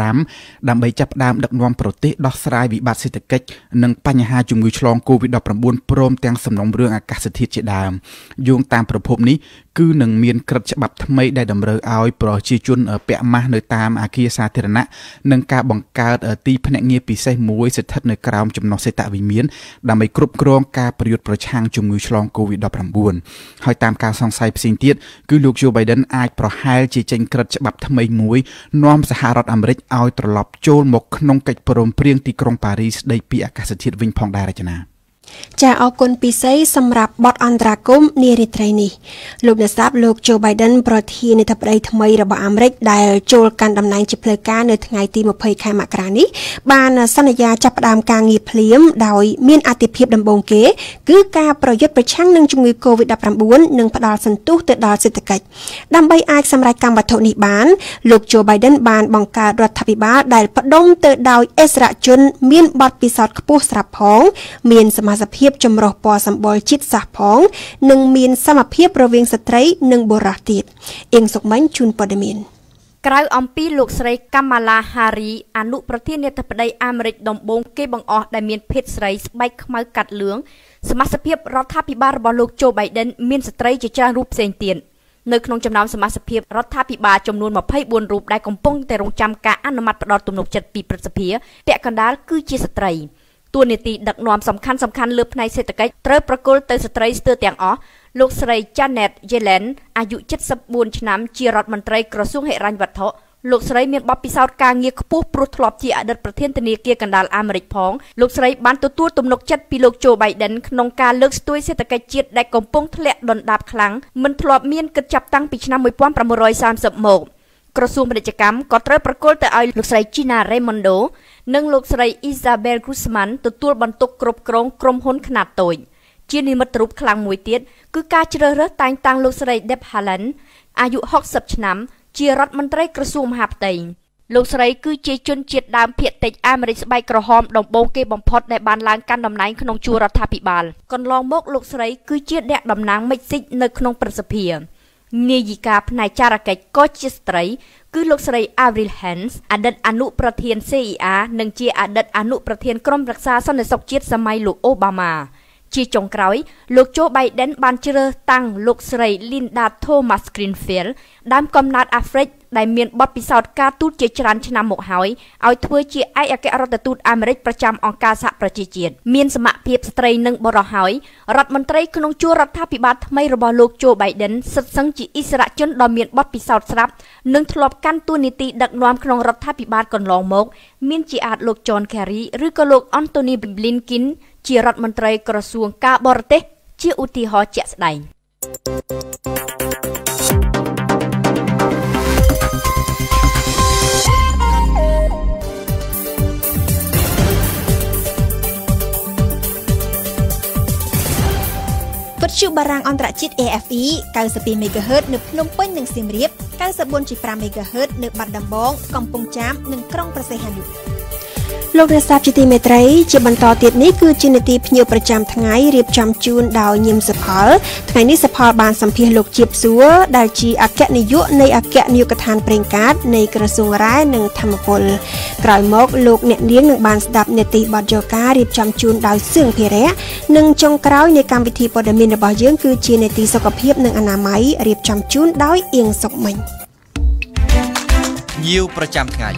15ដើម្បីចាប់ផ្ដើមដឹកនាំប្រទេសដោះស្រាយវិបត្តិសេដ្ឋកិច្ចនិងបញ្ហាជំងឺឆ្លង COVID-19 ព្រមទាំងសំណុំរឿងអាកាសធាតុជាដើមយោងតាមប្រភពនេះគឺនឹងមានក្រឹត្យច្បាប់ថ្មីដែលតម្រូវឲ្យប្រជាជនពាក់ម៉ាស់នៅតាមអគារសាធារណៈនិងការបង្កើតទីភ្នាក់ងារពិសេសមួយស្ថិតនៅក្រោមចំណុះសេតវិមានដើម្បីគ្រប់គ្រងការប្រយុទ្ធប្រឆាំងជំងឺឆ្លង COVID-19 ហើយតាមការសង្ស័យផ្សេងទៀតគឺលោក Joe Biden អាចប្រហែលជាចេញក្រឹត្យច្បាប់ថ្មីមួយនាំសហរដ្ឋអាមេរិកឲ្យត្រឡប់ចូលមកក្នុងកិច្ចព្រមព្រៀងទីក្រុងប៉ារីសស្តីពីអាកាសធាតុវិញផងដែររចនាចាអរគុណពិសេសសម្រាប់បទអន្តរាគមន៍នារីត្រីនេះលោកអ្នកស្ដាប់លោក Joe Biden ប្រធានាធិបតីថ្មីរបស់អាមេរិកដែលចូលកាន់តំណែងជាផ្លូវការនៅថ្ងៃទី20ខែមករានេះបានសន្យាចាប់ផ្ដើមការងារភ្លាមដោយមានអាទិភាពដំបូងគេគឺការប្រយុទ្ធប្រឆាំងនឹងជំងឺ COVID-19 និងផ្ដល់សន្ទុះទៅដល់សេដ្ឋកិច្ចដើម្បីអាចសម្រេចកម្មវត្ថុនេះបានលោក Joe Biden បានបង្កើតរដ្ឋាភិបាលដែលផ្ដុំទៅដោយឥស្សរជនមានបទពិសោធន៍ខ្ពស់ស្រាប់ផងមានសមាជិកភាពចម្រុះពណ៌សម្បុរជាតិសាសផងនិងមានសមភាពរវាងស្ត្រីនិងបុរសទៀតអៀងសុកមិញជូនព័ត៌មានក្រៅអំពីលោកស្រី Kamala Harris អនុប្រធានាធិបតីអាមេរិកដំបូងគេបង្អស់ដែលមានភេទស្រីស្បែកខ្មៅកាត់លឿងសមាជិកភាពរដ្ឋាភិបាលរបស់លោក Joe Biden មានស្ត្រីជាច្រើនរូបផ្សេងទៀតនៅក្នុងចំណោមសមាជិកភាពរដ្ឋាភិបាលចំនួន24រូបដែលកំពុងតែរងចាំការអនុម័តផ្ដល់ទំនុកចិត្តពីព្រឹទ្ធសភាពាក់កណ្ដាលគឺជាស្ត្រីតួនាទីដឹកនាំសំខាន់លើផ្នែកសេដ្ឋកិច្ចត្រូវប្រគល់ទៅស្ត្រីស្ទើរទាំងអស់លោកស្រី Janet Yellen អាយុ74ឆ្នាំជារដ្ឋមន្ត្រីក្រសួងហិរញ្ញវត្ថុលោកស្រីមានបទពិសោធន៍ការងារខ្ពស់ព្រោះធ្លាប់ជាអតីតប្រធានធនាគារកណ្ដាលអាមេរិកផងលោកស្រីបានទទួលទំនុកចិត្តពីលោក Joe Biden ក្នុងការលើកស្ទួយសេដ្ឋកិច្ចជាតិដែលកំពុងធ្លាក់ដុនដាបខ្លាំងមិនធ្លាប់មានគិតចាប់តាំងពីឆ្នាំ1930មកក្រសួងពាណិជ្ជកម្មក៏ត្រូវប្រគល់ទៅឲ្យលោកស្រី Gina Raimondo និងលោកស្រី Isabel Guzman ទទួលបន្ទុកគ្រប់គ្រងក្រុមហ៊ុនខ្នាតតូចជានិមិត្តរូបខ្លាំងមួយទៀតគឺការជ្រើសរើសតែងតាំងលោកស្រី Deb Haaland អាយុ60ឆ្នាំជារដ្ឋមន្ត្រីក្រសួងមហាផ្ទៃលោកស្រីគឺជាជនជាតិដើមភាគតិចអាមេរិកស្បែកក្រហមដំបូងគេបំផុតដែលបានឡើងកាន់តំណែងក្នុងជួររដ្ឋាភិបាលកន្លងមកលោកស្រីគឺជាអ្នកតំណាងមិចស៊ីកនៅក្នុងព្រឹទ្ធសភានាយិកាផ្នែកចារកិច្ចក៏ជាស្ត្រីគឺលោកស្រី Avril Haines អតីតអនុប្រធាន CIA និងជាអតីតអនុប្រធានក្រុមរក្សាសន្តិសុខជាតិសម័យលោកអូបាម៉ាជាចុងក្រោយលោកโจ Biden បានជ្រើសតាំងលោកស្រី Linda Thomas Greenfield ដើមកំណើតអាហ្វ្រិកដែលមានបទពិសោធន៍ការទូតជាច្រើនឆ្នាំមកហើយឲ្យធ្វើជាឯកអគ្គរដ្ឋទូតអាមេរិកប្រចាំអង្គការសហប្រជាជាតិមានសមភាពស្ត្រីនិងបុរសហើយរដ្ឋមន្ត្រីក្នុងជួររដ្ឋាភិបាលថ្មីរបស់លោកโจ Biden សិតសឹងជាអិសរាជជនដ៏មានបទពិសោធន៍ស្រាប់និងធ្លាប់កាន់តួនាទីដឹកនាំក្នុងរដ្ឋាភិបាលកន្លងមកមានជាអាចលោក John Kerry ឬក៏លោក Anthony Blinken ជារដ្ឋមន្ត្រីក្រសួងការបរទេសជាឧទាហរណ៍ជាក់ស្ដែងវិទ្យុបារាំងអន្តរជាតិ AFE 92 MHz នៅភ្នំពេញនិងសៀមរាប 94.5 MHz នៅបាត់ដំបងកំពង់ចាមនិងក្រុងព្រះសីហនុលោកអ្នកស្ដាប់ជាទីមេត្រីជាបន្តទៀតនេះគឺជានាទីភ្ញៀវប្រចាំថ្ងៃរៀបចំជូនដោយញឹមសុផលថ្ងៃនេះសុផលបានសម្ភាសលោកជាបសួរដែលជាអគ្គនាយកនៃអគ្គនាយកដ្ឋានប្រេងកាតនៃក្រសួងរ៉ែនិងធម្មពលក្រោយមកលោកអ្នកនាងនឹងបានស្ដាប់នាទីបទយកការរៀបចំជូនដោយសឿងភិរៈនិងចុងក្រោយនៃកម្មវិធីព័ត៌មានរបស់យើងគឺជានាទីសុខភាពនិងអនាម័យរៀបចំជូនដោយអៀងសុកមិញញៀវប្រចាំថ្ងៃ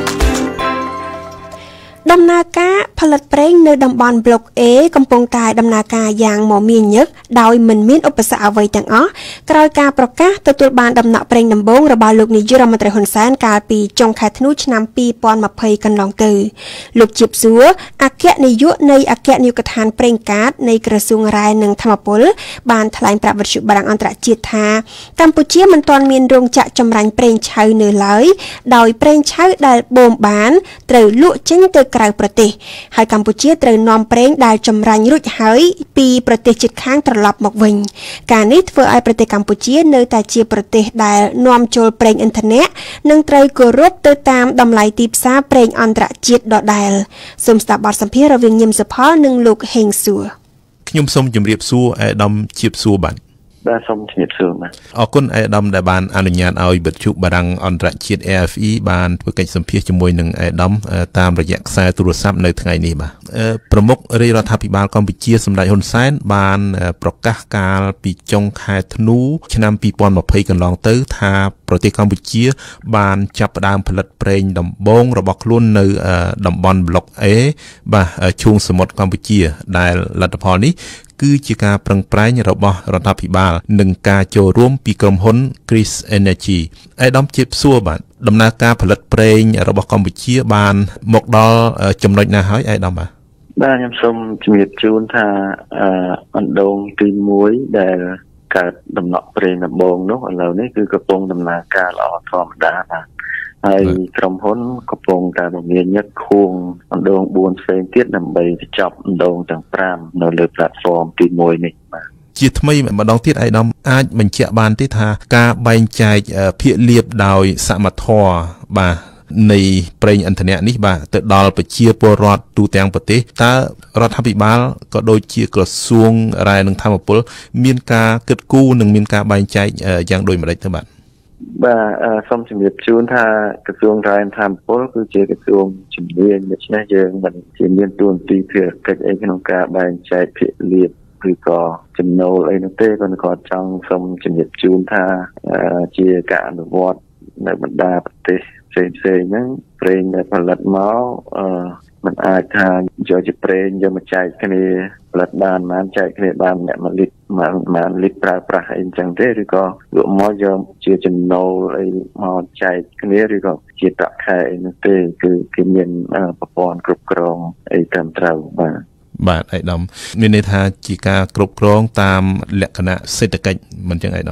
ដំណើរការផលិតប្រេងនៅតំបន់ប្លុក A កំពុងតែដំណើរការយ៉ាងមមាញឹកដោយមិនមានឧបសគ្គអ្វីទាំងអស់ក្រោយការប្រកាសទទួលបានដំណក់ប្រេងដំបូងរបស់លោកនាយរដ្ឋមន្ត្រីហ៊ុនសែនកាលពីចុងខែធ្នូឆ្នាំ2020កន្លងទៅលោកជាបសួរអគ្គនាយកនៃអគ្គនាយកដ្ឋានប្រេងកាតនៃក្រសួងរ៉ែនិងធម្មពលបានថ្លែងប្រាប់វិទ្យុបារាំងអន្តរជាតិថាកម្ពុជាមិនទាន់មានរោងចក្រចម្រាញ់ប្រេងឆៅនៅឡើយដោយប្រេងឆៅដែលបូមបានត្រូវលក់ចេញទៅក្រៅប្រទេសហើយកម្ពុជាត្រូវនាំប្រេងដែលចម្រាញ់រួចហើយពីប្រទេសជិតខាងត្រឡប់មកវិញការនេះធ្វើឲ្យប្រទេសកម្ពុជានៅតែជាប្រទេសដែលនាំចូលប្រេងឥន្ធនៈនិងត្រូវគោរពទៅតាមតម្លៃទីផ្សារប្រេងអន្តរជាតិដដែលសូមស្ដាប់បទសម្ភាសន៍រវាងញឹមសុផលនិងលោកហេងសួរខ្ញុំសូមជម្រាបសួរអាដាមជាបសួរបាទសូមជម្រាបសួរបាទអរគុណអាដាមដែលបានអនុញ្ញាតឲ្យវិទ្យុបារាំងអន្តរជាតិ AFE បានធ្វើកិច្ចសម្ភាសជាមួយនឹងអាដាមតាមរយៈខ្សែទូរស័ព្ទនៅថ្ងៃនេះបាទប្រមុខរាជរដ្ឋាភិបាលកម្ពុជាសម្ដេចហ៊ុនសែនបានប្រកាសកាលពីចុងខែធ្នូឆ្នាំ2020កន្លងទៅថាប្រទេសកម្ពុជាបានចាប់ផ្ដើមផលិតប្រេងដំបូងរបស់ខ្លួននៅតំបន់ប្លុក A បាទឈូងសមុទ្រកម្ពុជាដែលលទ្ធផលនេះគឺជាការប្រឹងប្រែងរបស់រដ្ឋាភិបាលនិងការចូលរួមពីក្រុមហ៊ុន Chris Energy ឯកឧត្តមជាបសួរបាទដំណើរការផលិតប្រេងរបស់កម្ពុជាបានមកដល់ចំណុចណាហើយឯកឧត្តមបាទខ្ញុំសូមជំរាបជូនថាអណ្ដូងទី1ដែលកើតដំណក់ប្រេងដំបូងនោះឥឡូវនេះគឺកំពុងដំណើរការល្អធម្មតាបាទហើយក្រុមហ៊ុនកំពុងតែមមាញឹកខួងអណ្ដូង4ផ្សេងទៀតដើម្បីបញ្ចប់អណ្ដូងទាំង5នៅលើ platform ទី1នេះបាទជាថ្មីម្ដងទៀតឯកឧត្តមអាចបញ្ជាក់បានទេថាការបែងចែកភាគលាភដោយសមត្ថភាពបាទនៃប្រេងឥន្ធនៈនេះបាទទៅដល់ប្រជាពលរដ្ឋទូទាំងប្រទេសតើរដ្ឋាភិបាលក៏ដូចជាក្រសួងរ៉ែនិងធម្មពលមានការគិតគូរនិងមានការបែងចែកយ៉ាងដូចម្តេចទៅបាទសូមជម្រាបជូនថាក្រសួងរ៉ែនិងធម្មពលគឺជាក្រសួងជំនាញដូច្នេះយើងមិនជាមានទួនាទីភារកិច្ចអីក្នុងការបែងចែកភាគលាភឬក៏ចំណូលអីនោះទេគាត់ចង់សូមជម្រាបជូនថាជាការអនុវត្តនៅបណ្ដាប្រទេសផ្សេងហ្នឹងប្រេងដែលផលិតមកมันអាចថាយកជាប្រេងយកមកចែកគ្នាផលិតបានបានចែកគ្នាបានអ្នក1លីត្រប្រើប្រាស់អីអញ្ចឹងទេឬក៏យកមកយកជាចំណូលអីមកចែកគ្នាឬក៏ជាប្រាក់ខែអីនោះទេគឺគេមានប្រព័ន្ធគ្រប់គ្រងអីត្រឹមត្រូវបាទបាទឯកឧត្តមមានន័យថាជាការគ្រប់គ្រងតាមលក្ខណៈសេដ្ឋកិច្ចមិនចឹងឯកឧត្តមបាទ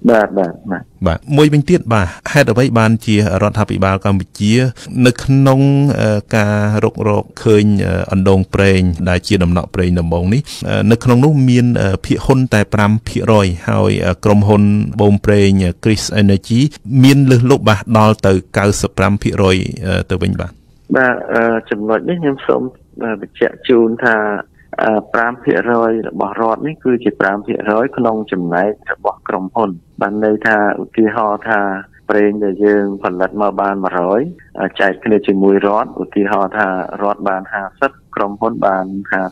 បាទមួយវិញទៀតបាទហេតុអ្វីបានជារដ្ឋាភិបាលកម្ពុជានៅក្នុងការរុករកឃើញអណ្ដូងប្រេងដែលជាដំណក់ប្រេងដំបូងនេះនៅក្នុងនោះមានភាគហ៊ុនតែ 5% ហើយក្រុមហ៊ុនបូមប្រេង Chris Energy មានលើសលប់បាទដល់ទៅ 95% ទៅវិញបាទចំណុចនេះខ្ញុំសូមបញ្ជាក់ជូនថា 5% របស់រដ្ឋនេះគឺជា 5% ក្នុងចំណែករបស់ក្រុមហ៊ុនបានន័យថាឧទាហរណ៍ថាប្រេងដែលយើងផលិតមកបាន100ចែកគ្នាជាមួយរដ្ឋឧទាហរណ៍ថារដ្ឋបាន50ក្រុមហ៊ុនបាន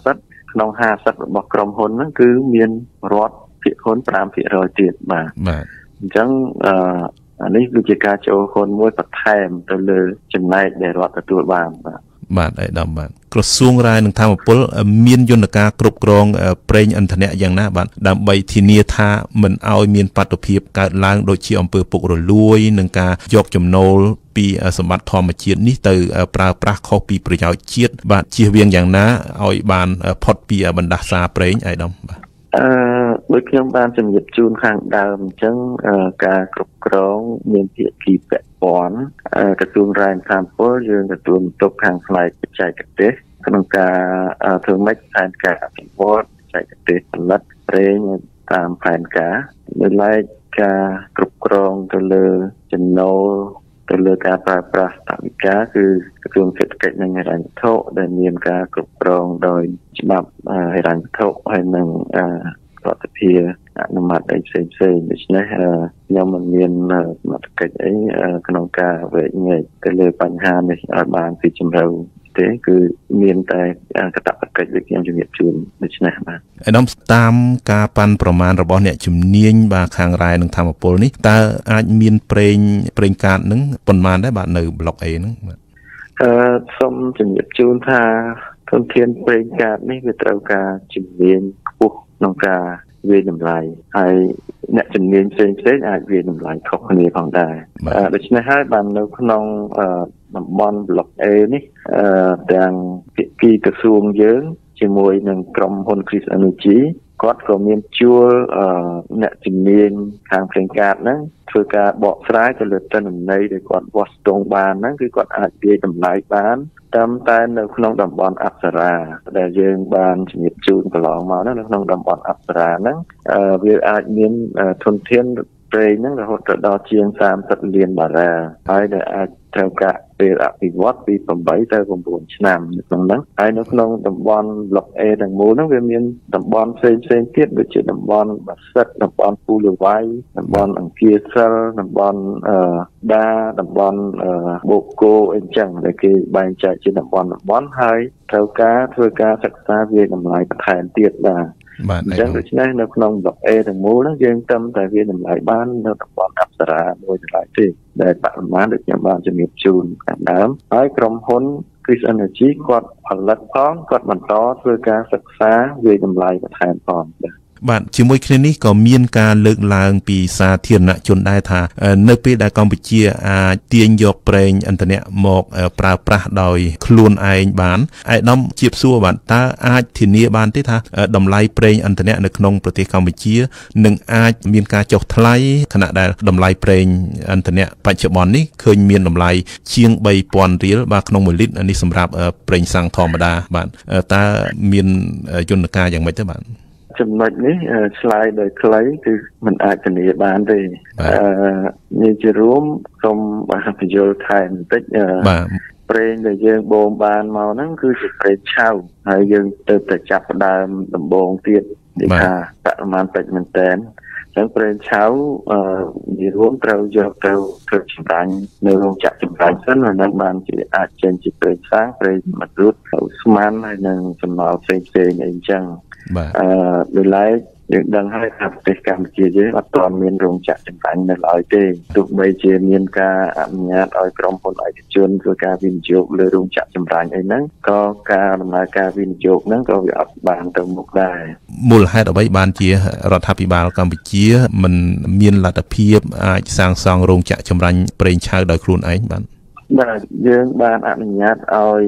50ក្នុង50របស់ក្រុមហ៊ុនហ្នឹងគឺមានរដ្ឋភាគហ៊ុន 5% ទៀតបាទអញ្ចឹងនេះគឺជាការចូលហ៊ុនមួយបន្ថែមទៅលើចំណែកដែលរដ្ឋទទួលបានបាទឯកឧត្តមបាទក្រសួងរាយនឹងធម្មពលមានយន្តការគ្រប់គ្រងប្រេងឥន្ធនៈយ៉ាងណាបាទដើម្បីធានាថាមិនឲ្យមានបាតុភិបកើតឡើងដូចជាអំពើពុករលួយនិងការយកចំណូលពីសម្បត្តិធម្មជាតិនេះទៅប្រើប្រាស់ខុសពីប្រយោជន៍ជាតិបាទជៀសវាងយ៉ាងណាឲ្យបានផុតពីបណ្ដាសាប្រេងឯកឧត្តមបាទដូចខ្ញុំបានជំរាបជូនខាងដើមអញ្ចឹងការគ្រប់គ្រងមានភាគីពាក់ព័ន្ធក្រសួងរាយនឹងធម្មពលយើងទទួលបន្ទុកខាងផ្នែកបច្ចេកទេសក្នុងការធ្វើម៉េចផែនការអភិវឌ្ឍបច្ចេកទេសផលិតប្រេងតាមផែនការដោយឡែកការគ្រប់គ្រងទៅលើចំណូលទៅលើការប្រើប្រាស់ថវិកាគឺក្រសួងសេដ្ឋកិច្ចនិងហិរញ្ញវត្ថុដែលមានការគ្រប់គ្រងដោយច្បាប់ហិរញ្ញវត្ថុហើយនិងរដ្ឋាភិបាលអនុម័តអីផ្សេងដូច្នេះខ្ញុំមិនមានសមត្ថកិច្ចអីក្នុងការវែកញែកទៅលើបញ្ហានេះឲ្យបានពីជម្រៅទេគឺមានតែកាតព្វកិច្ចដូចខ្ញុំជំរាបជូនដូច្នេះបាទឯកឧត្តមតាមការប៉ាន់ប្រមាណរបស់អ្នកជំនាញបាទខាងរាយនឹងធម្មពលនេះតើអាចមានប្រេងកាតនឹងប៉ុន្មានដែរបាទនៅប្លុក A ហ្នឹងបាទសូមជំរាបជូនថាធនធានប្រេងកាតនេះវាត្រូវការជំនាញខ្ពស់ក្នុងការវាយតម្លៃហើយអ្នកជំនាញផ្សេងអាចវាយតម្លៃខុសគ្នាផងដែរដូច្នេះហើយបាននៅក្នុងតំបន់ប្លុក A នេះទាំងភាគីក្រសួងយើងជាមួយនឹងក្រុមហ៊ុន Chris Energy គាត់ក៏មានជួលអ្នកជំនាញខាងប្រេងកាតហ្នឹងធ្វើការបកស្រាយទៅលើទិន្នន័យដែលគាត់វាស់ស្ទង់បានហ្នឹងគឺគាត់អាចវាយតម្លៃបានតាមតែនៅក្នុងតំបន់អប្សរាដែលយើងបានជំរាបជូនកន្លងមកនៅក្នុងតំបន់អប្សរាហ្នឹងវាអាចមានធនធានប្រេងហ្នឹងរហូតដល់ជាង30លានបារ៉ែលហើយដែលអាចត្រូវការពេលអភិវឌ្ឍពី8ទៅ9ឆ្នាំនៅក្នុងហ្នឹងហើយនៅក្នុងតំបន់ប្លុក A ទាំងមូលហ្នឹងវាមានតំបន់ផ្សេងទៀតដូចជាតំបន់បាសិតតំបន់ពូលវ័យតំបន់អង្គាសិលតំបន់ដាតំបន់បូកគោអីចឹងដែលគេបែងចែកជាតំបន់ហើយត្រូវការធ្វើការសិក្សាវាតម្លៃបន្ថែមទៀតបាទអញ្ចឹងដូច្នេះនៅក្នុងប្លុក A ទាំងមូលហ្នឹងយើងត្រឹមតែវាតម្លៃបាននៅតំបន់អប្សរាមួយតម្លៃទេដែលបរិមាណដូចខ្ញុំបានជំរាបជូនខាងដើមហើយក្រុមហ៊ុន Chris Energy គាត់ផលិតផងគាត់បន្តធ្វើការសិក្សាវាតម្លៃបន្ថែមផងបាទជាមួយគ្នានេះក៏មានការលើកឡើងពីសាធារណជនដែរថានៅពេលដែលកម្ពុជាអាចទាញយកប្រេងឥន្ធនៈមកប្រើប្រាស់ដោយខ្លួនឯងបានឯកឧត្តមជាសួរបាទតើអាចធានាបានទេថាតម្លៃប្រេងឥន្ធនៈនៅក្នុងប្រទេសកម្ពុជានឹងអាចមានការចុះថ្លៃខណៈដែលតម្លៃប្រេងឥន្ធនៈបច្ចុប្បន្ននេះឃើញមានតម្លៃជាង 3000 រៀលបាទក្នុង1លីត្រនេះសម្រាប់ប្រេងសាំងធម្មតាបាទតើមានយន្តការយ៉ាងម៉េចទេបាទចំណុចនេះឆ្លើយដោយខ្លីគឺมันអាចធានាបានទេនិយាយជារួមសូមបញ្យល់ថែមបន្តិចប្រេងដែលយើងបូមបានមកហ្នឹងគឺជាប្រេងឆៅហើយយើងទៅតែចាប់ផ្ដើមដំបូងទៀតនិយាយថាបរិមាណតិចមែនតើចឹងប្រេងឆៅនិយាយរួមត្រូវយកទៅធ្វើចម្រាញ់នៅរោងចក្រចម្រាញ់សិនហើយនឹងបានជាអាចចេញជាប្រេងសាំងប្រេងមក្រូតស្មានហើយនឹងចំណល់ផ្សេងអីចឹងដោយឡែកយើងដឹងហើយថាប្រទេសកម្ពុជាយើងអត់ទាន់មានរោងចក្រចម្រាញ់នៅឡើយទេទោះបីជាមានការអនុញ្ញាតឲ្យក្រុមហ៊ុនឯកជនធ្វើការវិនិយោគលើរោងចក្រចម្រាញ់អីហ្នឹងក៏ការដំណើរការវិនិយោគហ្នឹងក៏វាអត់បានទៅមុខដែរមូលហេតុអ្វីបានជារដ្ឋាភិបាលកម្ពុជាមិនមានលទ្ធភាពអាចសាងសង់រោងចក្រចម្រាញ់ប្រេងឆៅដោយខ្លួនឯងបាទយើងបានអនុញ្ញាតឲ្យ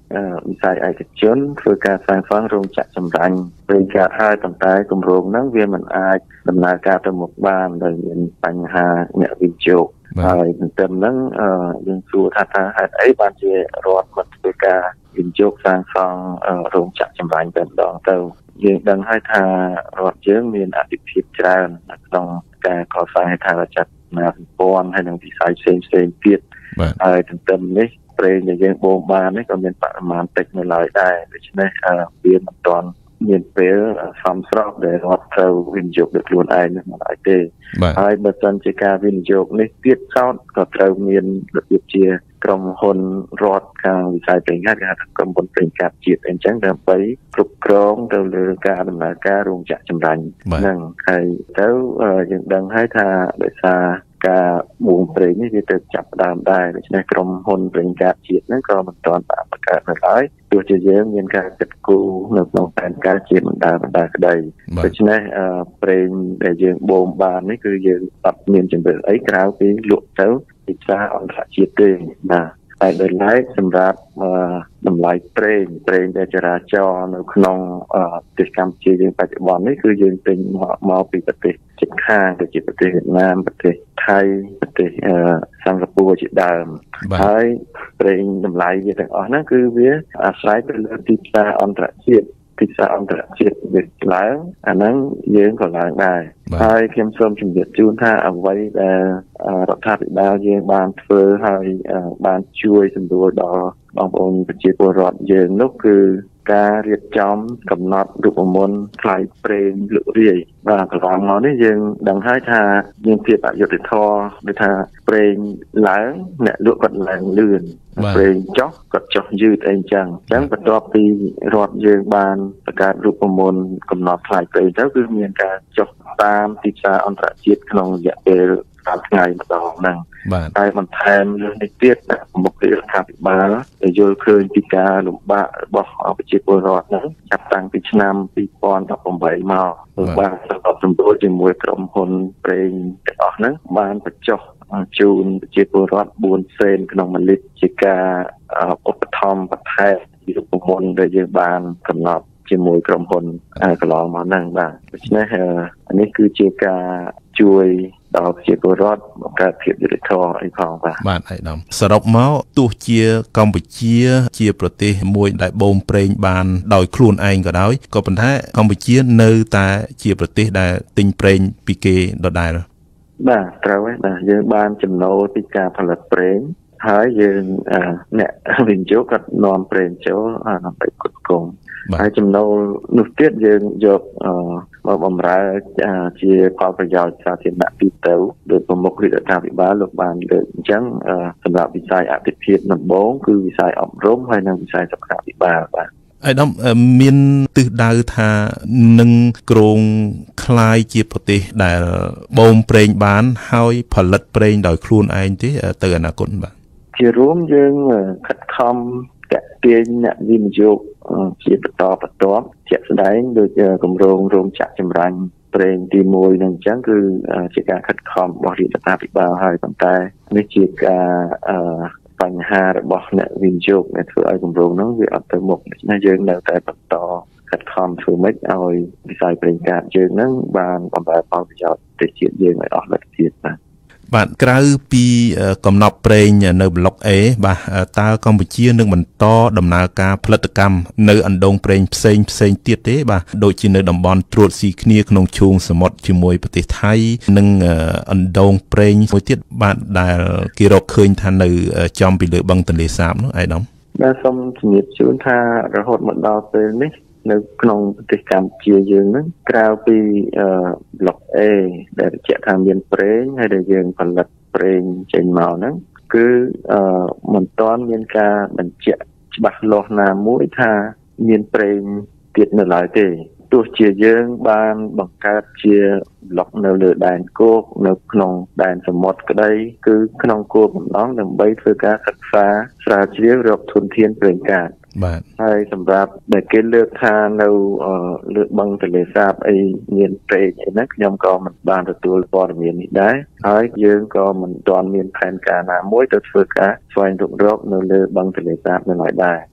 វិស័យឯកជនធ្វើការសាងសង់រោងចក្រចម្រាញ់ប្រេងកាតហើយប៉ុន្តែគម្រោងហ្នឹងវាមិនអាចដំណើរការទៅមុខបានដោយមានបញ្ហាអ្នកវិនិយោគហើយទន្ទឹមហ្នឹងយើងសួរថាហេតុអីបានជារដ្ឋមិនធ្វើការវិនិយោគសាងសង់រោងចក្រចម្រាញ់តែម្ដងទៅយើងដឹងហើយថារដ្ឋយើងមានអធិភាពច្រើននៅក្នុងការកសាងហេដ្ឋារចនាសម្ព័ន្ធហើយនិងវិស័យផ្សេងទៀតហើយទន្ទឹមនេះប្រេងដែលយើងបូមបាននេះក៏មានបរិមាណតិចនៅឡើយដែរដូច្នេះវាមិនទាន់មានពេលសមស្របដែលរដ្ឋត្រូវវិនិយោគដោយខ្លួនឯងនោះមិនអាចទេហើយបើសិនជាការវិនិយោគនេះទៀតសោតក៏ត្រូវមានរបៀបជាក្រុមហ៊ុនរដ្ឋខាងវិស័យប្រេងកាតគេហៅថាក្រុមហ៊ុនប្រេងកាតជាតិអញ្ចឹងដើម្បីគ្រប់គ្រងទៅលើការដំណើរការរោងចក្រចម្រាញ់ហ្នឹងហើយទៅយើងដឹងហើយថាដោយសារការបូមប្រេងនេះវាទៅចាប់ផ្ដើមដែរដូច្នេះក្រុមហ៊ុនប្រេងកាតជាតិហ្នឹងក៏មិនទាន់បានបង្កើតនៅឡើយទោះជាយើងមានការគិតគូរនៅក្នុងផែនការជាបណ្ដាក្តីដូច្នេះប្រេងដែលយើងបូមបាននេះគឺយើងអត់មានជំរឿនអីក្រៅពីលក់ទៅទីផ្សារអន្តរជាតិទេណាតែដោយឡែកសម្រាប់តម្លៃប្រេងដែលចរាចរណ៍នៅក្នុងប្រទេសកម្ពុជាយើងបច្ចុប្បន្ននេះគឺយើងទិញមកពីប្រទេសជិតខាងដូចជាប្រទេសវៀតណាមប្រទេសថៃប្រទេសសិង្ហបុរីជាដើមហើយប្រេងតម្លៃវាទាំងអស់ហ្នឹងគឺវាអាស្រ័យទៅលើទីផ្សារអន្តរជាតិវាឡើងអាហ្នឹងយើងក៏ឡើងដែរហើយខ្ញុំសូមជម្រាបជូនថាអ្វីដែលរដ្ឋាភិបាលយើងបានធ្វើហើយបានជួយសម្រួលដល់បងប្អូនប្រជាពលរដ្ឋយើងនោះគឺការរៀបចំកំណត់រូបមន្តថ្លៃប្រេងលក់រាយបាទកន្លងមកនេះយើងដឹងហើយថាមានភាពអយុត្តិធម៌ដូចថាប្រេងឡើងអ្នកលក់គាត់ឡើងលឿនប្រេងចុះគាត់ចុះយឺតអីចឹងបន្ទាប់ពីរដ្ឋយើងបានបង្កើតរូបមន្តកំណត់ថ្លៃប្រេងទៅគឺមានការចុះតាមទីផ្សារអន្តរជាតិក្នុងរយៈពេល5ថ្ងៃម្ដងហ្នឹងតែបន្ថែមលើនេះទៀតមុខរដ្ឋាភិបាលដែលយល់ឃើញពីការលំបាករបស់ប្រជាពលរដ្ឋហ្នឹងចាប់តាំងពីឆ្នាំ2018មកបានប្រកបសម្រួលជាមួយក្រុមហ៊ុនប្រេងទាំងអស់ហ្នឹងបានបញ្ចុះជូនប្រជាពលរដ្ឋ4សេនក្នុង1លីត្រជាការឧបត្ថម្ភបន្ថែមពីរូបមន្តដែលយើងបានកំណត់ជាមួយក្រុមហ៊ុនកន្លងមកហ្នឹងបាទដូច្នេះនេះគឺជាការជួយដល់ប្រជាពលរដ្ឋបង្កើតភាពយុត្តិធម៌អីផងបាទអាយដាមសរុបមកទោះជាកម្ពុជាជាប្រទេសមួយដែលបូមប្រេងបានដោយខ្លួនឯងក៏ដោយក៏ប៉ុន្តែកម្ពុជានៅតែជាប្រទេសដែលទិញប្រេងពីគេដដែលបាទត្រូវហើយបាទយើងបានចំណូលពីការផលិតប្រេងហើយយើងអ្នកវិនិយោគក៏នាំប្រេងចូលដើម្បីផ្គត់ផ្គង់ហើយចំណូលនោះទៀតយើងយកមកបម្រើជាផលប្រយោជន៍សាធារណៈទីទៅដោយប្រមុខរដ្ឋាភិបាលលោកបានលើកអញ្ចឹងសម្រាប់វិស័យអភិភាពដំបូងគឺវិស័យអប់រំហើយនិងវិស័យសុខាភិបាលបាទអាយដាមមានទិសដៅថានឹងគ្រោងคล้ายជាប្រទេសដែលបូមប្រេងបានហើយផលិតប្រេងដោយខ្លួនឯងទេទៅអនាគតបាទជារួមយើងខិតខំតាក់ទាញអ្នកវិនិយោគជាបន្តបន្ទាប់ជាក់ស្ដែងដូចគម្រោងរោងចក្រចម្រាញ់ប្រេងទី1នឹងអញ្ចឹងគឺជាការខិតខំរបស់រដ្ឋាភិបាលហើយប៉ុន្តែនេះជាការបញ្ហារបស់អ្នកវិនិយោគដែលធ្វើឲ្យគម្រោងហ្នឹងវាអត់ទៅមុខដូច្នេះយើងនៅតែបន្តខិតខំធ្វើម៉េចឲ្យវិស័យប្រេងកាតយើងហ្នឹងបានបម្រើផលប្រយោជន៍ប្រទេសជាតិយើងឲ្យអស់លទ្ធភាពបាទក្រៅពីកំណប់ប្រេងនៅប្លុក A បាទតើកម្ពុជានឹងបន្តដំណើរការផលិតកម្មនៅអណ្ដូងប្រេងផ្សេងទៀតទេបាទដូចជានៅតំបន់ត្រួតស៊ីគ្នាក្នុងឈូងសមុទ្រជាមួយប្រទេសថៃនិងអណ្ដូងប្រេងមួយទៀតបាទដែលគេរកឃើញថានៅចំពីលើបឹងទន្លេសាបនោះឯកឧត្តមបាទសូមជំរាបជូនថារហូតមកដល់ពេលនេះនៅក្នុងប្រទេសកម្ពុជាយើងហ្នឹងក្រៅពីប្លុក A ដែលបញ្ជាក់ថាមានប្រេងហើយដែលយើងផលិតប្រេងចេញមកហ្នឹងគឺមិនទាន់មានការបញ្ជាក់ច្បាស់លាស់ណាមួយថាមានប្រេងទៀតនៅឡើយទេទោះជាយើងបានបង្កើតជាប្លុកនៅលើដែនគោកនៅក្នុងដែនសមុទ្រក្តីគឺក្នុងគោលបំណងដើម្បីធ្វើការសិក្សាស្រាវជ្រាវរកធនធានប្រេងកាតបាទហើយសម្រាប់ដែលគេលើកថានៅលើបឹងទន្លេសាបអីមានប្រេងអីហ្នឹងខ្ញុំក៏មិនបានទទួលព័ត៌មាននេះដែរហើយយើងក៏មិនទាន់មានផែនការណាមួយទៅធ្វើការស្វែងរកនៅលើបឹងទន្លេសាបនៅឡើយដែរ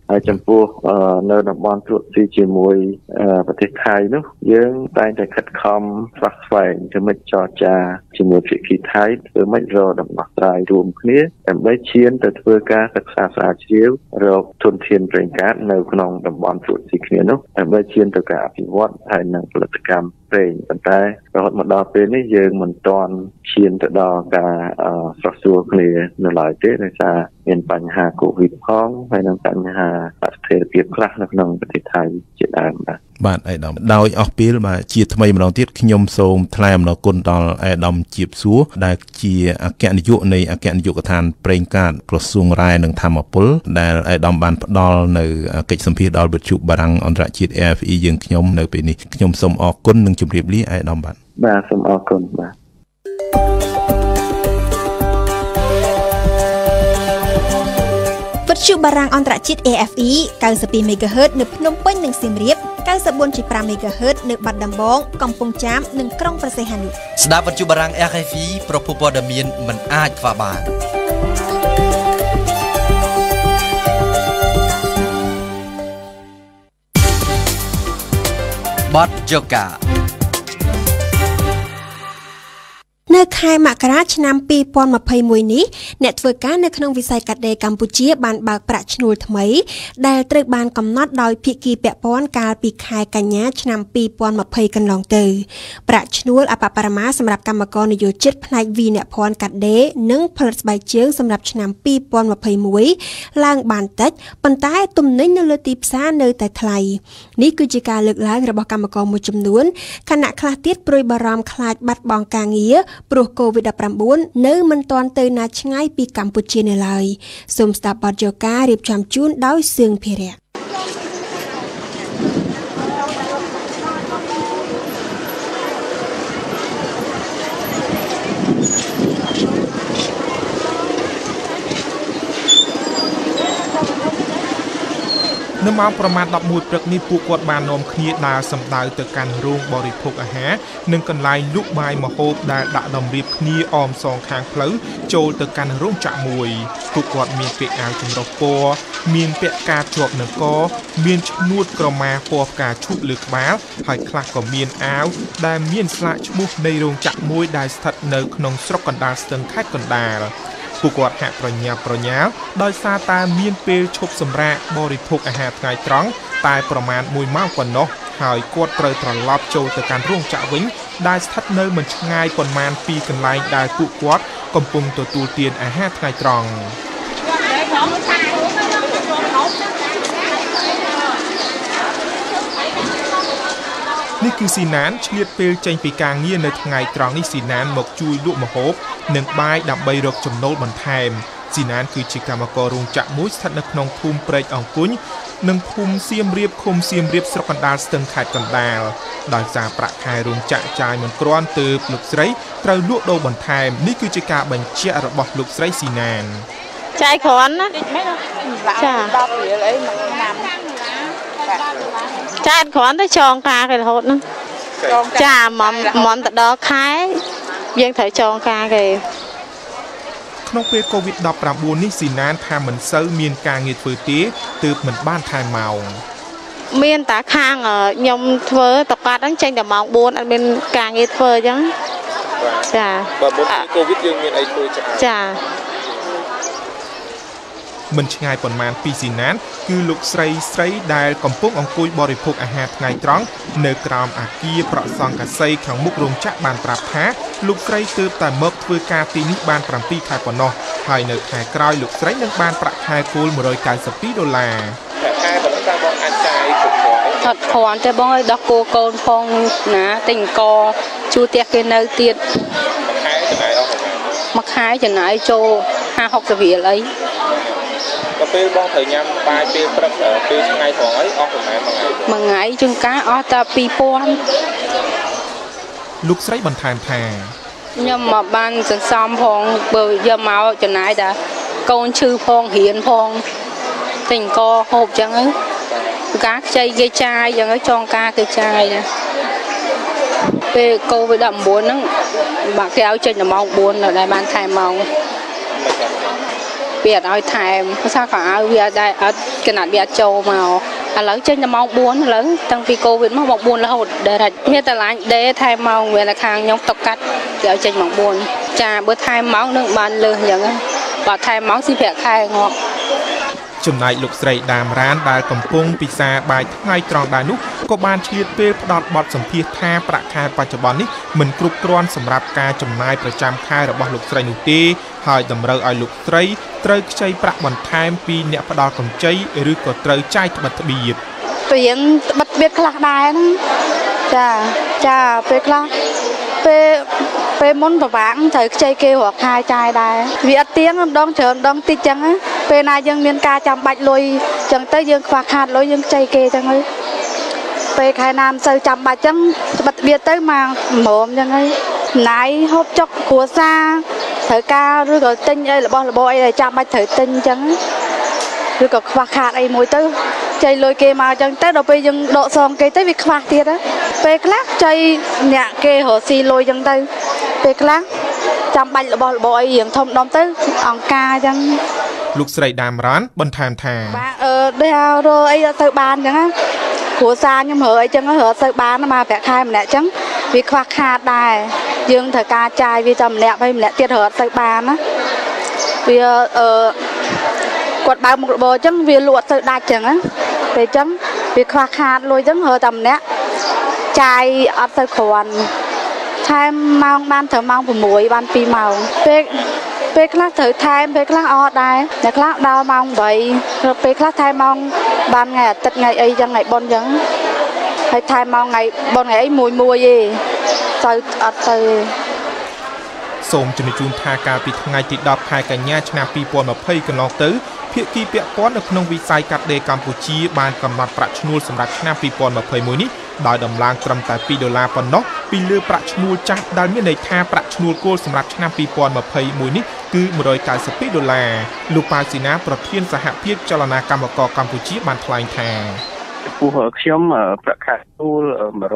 ហើយចំពោះនៅតំបន់ត្រួតស៊ីជាមួយប្រទេសថៃនោះយើងតែងតែខិតខំស្វាស្វែងជំនួយចរចាជាមួយភាគីថៃធ្វើម៉េចរកដំណោះស្រាយរួមគ្នាដើម្បីឈានទៅធ្វើការសិក្សាស្រាវជ្រាវរកធនធានប្រេងកាតនៅក្នុងតំបន់ត្រួតស៊ីគ្នានោះដើម្បីឈានទៅការអភិវឌ្ឍហើយនឹងផលិតកម្មប្រេងប៉ុន្តែរហូតមកដល់ពេលនេះយើងមិនទាន់ឈានទៅដល់ការស្រោះសួរគ្នានៅឡើយទេដោយសារមានបញ្ហាកូវីដផងហើយនិងបញ្ហាស្ថិរភាពខ្លះនៅក្នុងប្រទេសថៃជាដើមបាទអាយដាមដោយអស់ពេលបាទជាថ្មីម្ដងទៀតខ្ញុំសូមថ្លែងអំណរគុណដល់អាយដាមជាបសួរដែលជាអគ្គនាយកនៃអគ្គនាយកដ្ឋានប្រេងកាតក្រសួងរាយនិងធម្មពលដែលអាយដាមបានផ្ដល់នៅកិច្ចសម្ភារដល់វិទ្យុបារាំងអន្តរជាតិ AFE យើងខ្ញុំនៅពេលនេះខ្ញុំសូមអរគុណនិងជម្រាបលាអាយដាមបាទសូមអរគុណបាទវិទ្យុបារាំងអន្តរជាតិ AFE 92 MHz នៅភ្នំពេញនិងសៀមរាប 94.5 MHz នៅបាត់ដំបងកំពង់ចាមនិងក្រុងព្រះសីហនុស្ដាប់វិទ្យុបារាំង AFE ប្រភពព័ត៌មានមិនអាចខ្វះបានបទយូហ្គានៅខែមករាឆ្នាំ 2021 នេះអ្នកធ្វើការនៅក្នុងវិស័យកាត់ដេរកម្ពុជាបានបើកប្រាក់ឈ្នួលថ្មីដែលត្រូវបានកំណត់ដោយភាគីពាក់ព័ន្ធកាលពីខែកញ្ញាឆ្នាំ 2020 កន្លងទៅប្រាក់ឈ្នួលអបបរមាសម្រាប់កម្មករនិយោជិតផ្នែកវីអ្នកភ័ណ្ឌកាត់ដេរនិងផលិតស្បែកជើងសម្រាប់ឆ្នាំ 2021 ឡើងបានតិចប៉ុន្តែទំនិញនៅលើទីផ្សារនៅតែថ្លៃនេះគឺជាការលើកឡើងរបស់កម្មករមួយចំនួនខណៈខ្លះទៀតព្រួយបារម្ភខ្លាចបាត់បង់ការងារព្រោះ COVID-19 នៅមិនទាន់ទៅណាឆ្ងាយពីកម្ពុជានៅឡើយសូមស្ដាប់បទយូហ្គារៀបចំជូនដោយសឿងភិរៈនៅម៉ោងប្រមាណ 11 ព្រឹកនេះពួកគាត់បាននាំគ្នាដើរសម្ដៅទៅកាន់រោងបរិភោគអាហារនិងកន្លែងលក់បាយម្ហូបដែលដាក់តម្រៀបគ្នាអមសងខាងផ្លូវចូលទៅកាន់រោងចក្រមួយពួកគាត់មានពាក់អាវចម្រុះពណ៌មានពាក់ការជាប់នឹងកមានឈ្នួតក្រមាពណ៌ផ្កាឈូកលើក្បាលហើយខ្លះក៏មានអាវដែលមានស្លាកឈ្មោះនៃរោងចក្រមួយដែលស្ថិតនៅក្នុងស្រុកកណ្ដាលស្ទឹងខេត្តកណ្ដាលពួកគាត់ហាក់ប្រញាប់ប្រញាល់ដោយសារតែមានពេលឈប់សម្រាកបរិភោគអាហារថ្ងៃត្រង់តែប្រមាណ1ម៉ោងប៉ុណ្ណោះហើយគាត់ត្រូវត្រឡប់ចូលទៅកាន់រោងចក្រវិញដែលស្ថិតនៅមិនឆ្ងាយប៉ុន្មានពីកន្លែងដែលពួកគាត់កំពុងទទួលទានអាហារថ្ងៃត្រង់នេះគឺស៊ីណានឆ្លៀតពេលចេញពីការងារនៅថ្ងៃត្រង់នេះស៊ីណានមកជួយលក់ម្ហូបនិងបាយដើម្បីរកចំណូលបន្ថែមស៊ីណានគឺជាកម្មកររោងចក្រមួយស្ថិតនៅក្នុងភូមិព្រែកអង្គុញនិងភូមិសៀមរាបឃុំសៀមរាបស្រុកកណ្ដាលស្ទឹងខេត្តកណ្ដាលដោយសារប្រាក់ខែរោងចក្រចាយមិនគ្រាន់ទើបលោកស្រីត្រូវលក់ដូរបន្ថែមនេះគឺជាការបញ្ជាក់របស់លោកស្រីស៊ីណានចាយគ្រាន់ណាចា10រៀលអីមួយឆ្នាំចាយគ្រាន់ទៅចងការគេរហូតហ្នឹងចាមកទៅដល់ខែយើងត្រូវចងការគេក្នុងពេល COVID-19 នេះស៊ីណានថាមិនសូវមានការងារធ្វើទេទើបមិនបានថែមម៉ោងមានតែខាងខ្ញុំធ្វើតកាត់ហ្នឹងចេញតែម៉ោង4អត់មានការងារធ្វើអញ្ចឹងចាបើមុន COVID យើងមានអីធ្វើចាមិនឆ្ងាយប៉ុន្មានពីស៊ីណានគឺលោកស្រីដែលកំពុងអង្គុយបរិភោគអាហារថ្ងៃត្រង់នៅក្រោមអគារប្រសង់កាសីខាងមុខរោងចក្របានប្រាប់ថាលោកស្រីទើបតែមកធ្វើការទីនេះបាន7ខែប៉ុណ្ណោះហើយនៅខែក្រោយលោកស្រីនឹងបានប្រាក់ខែគោល$192ខែប៉ុណ្ណោះតាមបងអាចចាយគ្រប់គ្រាន់អត់គ្រាន់ទេបងអើយដោះគោកូនផងណាទិញអង្គជួផ្ទះគេនៅទៀតមួយខែចំណាយចូល50-60រៀលអីទៅពេលបងត្រូវញ៉ាំបាយពេលព្រឹកពេលថ្ងៃត្រង់អីអស់ប្រហែលមួយថ្ងៃជួនកាលអស់តែ2000 លោកស្រីបន្ថែមថាខ្ញុំមកបានសន្សំផងបើយកមកចំណាយតែកូនឈឺផងរៀនផងទិញអង្គហូបចឹងទៅការខ្ចីគេចាយចឹងទៅចងការគេចាយណាពេល COVID-19 ហ្នឹងបាក់គេឲ្យចេញដល់ម៉ោង4នៅដែរបានថែមម៉ោងពវាអត់ឲ្យថែមភាសាក៏ឲ្យវាដែរអត់កណាត់វាចូលមកឥឡូវចេញតែម៉ោង 4 ឥឡូវតាំងពីកូវីដមកម៉ោង 4 រហូតដែរមានតែឡាញដេថែមម៉ោងវានៅខាងខ្ញុំតុកកាត់គេឲ្យចេញម៉ោង 4 ចាបើថែមម៉ោងនឹងបានលើសអញ្ចឹងបើថែមម៉ោងស៊ីប្រាក់ខែងាប់ចំណែកលោកស្រីដាមរានដែលកំពុងពិសាបាយថ្ងៃត្រង់ដែរនោះក៏បានឆ្លៀតពេលផ្ដល់បទសម្ភាសន៍ថាប្រាក់ខែបច្ចុប្បន្ននេះមិនគ្រប់គ្រាន់សម្រាប់ការចំណាយប្រចាំខែរបស់លោកស្រីនោះទេហើយតម្រូវឲ្យលោកស្រីត្រូវខ្ចីប្រាក់បន្ថែមពីអ្នកផ្ដល់កម្ចីឬក៏ត្រូវចាយត្បិតត្បៀតរៀងត្បិតត្បៀតខ្លះដែរហ្នឹងចាពេលខ្លះពេលមុនប្រវាំងត្រូវខ្ចីគេរាល់ខែចាយដែរវាអត់ទៀងម្ដងច្រើនម្ដងតិចចឹងពេលណាយើងមានការចាំបាច់លុយចឹងទៅយើងខ្វះខាតលុយយើងខ្ចីគេចឹងហើយពេលខែណាមិនសូវចាំបាច់ចឹងត្បិតត្បៀតទៅមកម្រមចឹងហើយណាយហូបចុកគ្រួសារត្រូវការឬក៏ទិញអីរបស់របរអីដែលចាំបាច់ត្រូវទិញចឹងឬក៏ខ្វះខាតអីមួយទៅចៃលុយគេមកចឹងទៅដល់ពេលយើងដកសងគេទៅវាខ្វះទៀតពេលខ្លះចៃអ្នកគេរកស៊ីលុយចឹងទៅពេលខ្លះចាំបាច់របស់របរអីរៀងធំដុំទៅអង្គការចឹងលោកស្រីដាមរ៉ានបន្ថែមថាបាទដែលរកអីទៅបានចឹងគ្រួសារខ្ញុំរកអីចឹងរកទៅបានមកប្រាក់ខែម្នាក់ចឹងវាខ្វះខាតដែរយើងត្រូវការចាយវាតែម្នាក់ហើយម្នាក់ទៀតរកទៅបានណាវាគាត់បើកមុខរបរចឹងវាលក់ទៅដាច់ចឹងណាពេលចឹងវាខ្វះខាតលុយចឹងរកតែម្នាក់ចាយអត់ទៅគ្រាន់ថែមម៉ោងបានត្រឹមម៉ោង 6 បាន 2 ម៉ោងពេលខ្លះត្រូវថែមពេលខ្លះអត់ដែរតែខ្លះដល់ម៉ោង 8ពេលខ្លះថែមម៉ោងបានថ្ងៃអាទិត្យថ្ងៃអីចឹងថ្ងៃបុណ្យចឹងហើយថែមម៉ោងថ្ងៃបុណ្យថ្ងៃអីមួយទេទៅអត់ទៅសូមជម្រាបជូនថាកាលពីថ្ងៃទី 10 ខែកញ្ញាឆ្នាំ 2020 កន្លងទៅភាគីពាក់ព័ន្ធនៅក្នុងវិស័យកាត់ដេរកម្ពុជាបានកំណត់ប្រាក់ឈ្នួលសម្រាប់ឆ្នាំ 2021 នេះដោយដំឡើងត្រឹមតែ$2ប៉ុណ្ណោះពីលើប្រាក់ឈ្នួលចាស់ដែលមានន័យថាប្រាក់ឈ្នួលគោលសម្រាប់ឆ្នាំ 2021 នេះគឺ$192លោកប៉ៅស៊ីណាប្រធានសហភាពចលនាកម្មករកម្ពុជាបានថ្លែងថាពោះខ្ញុំប្រាក់ខែទូល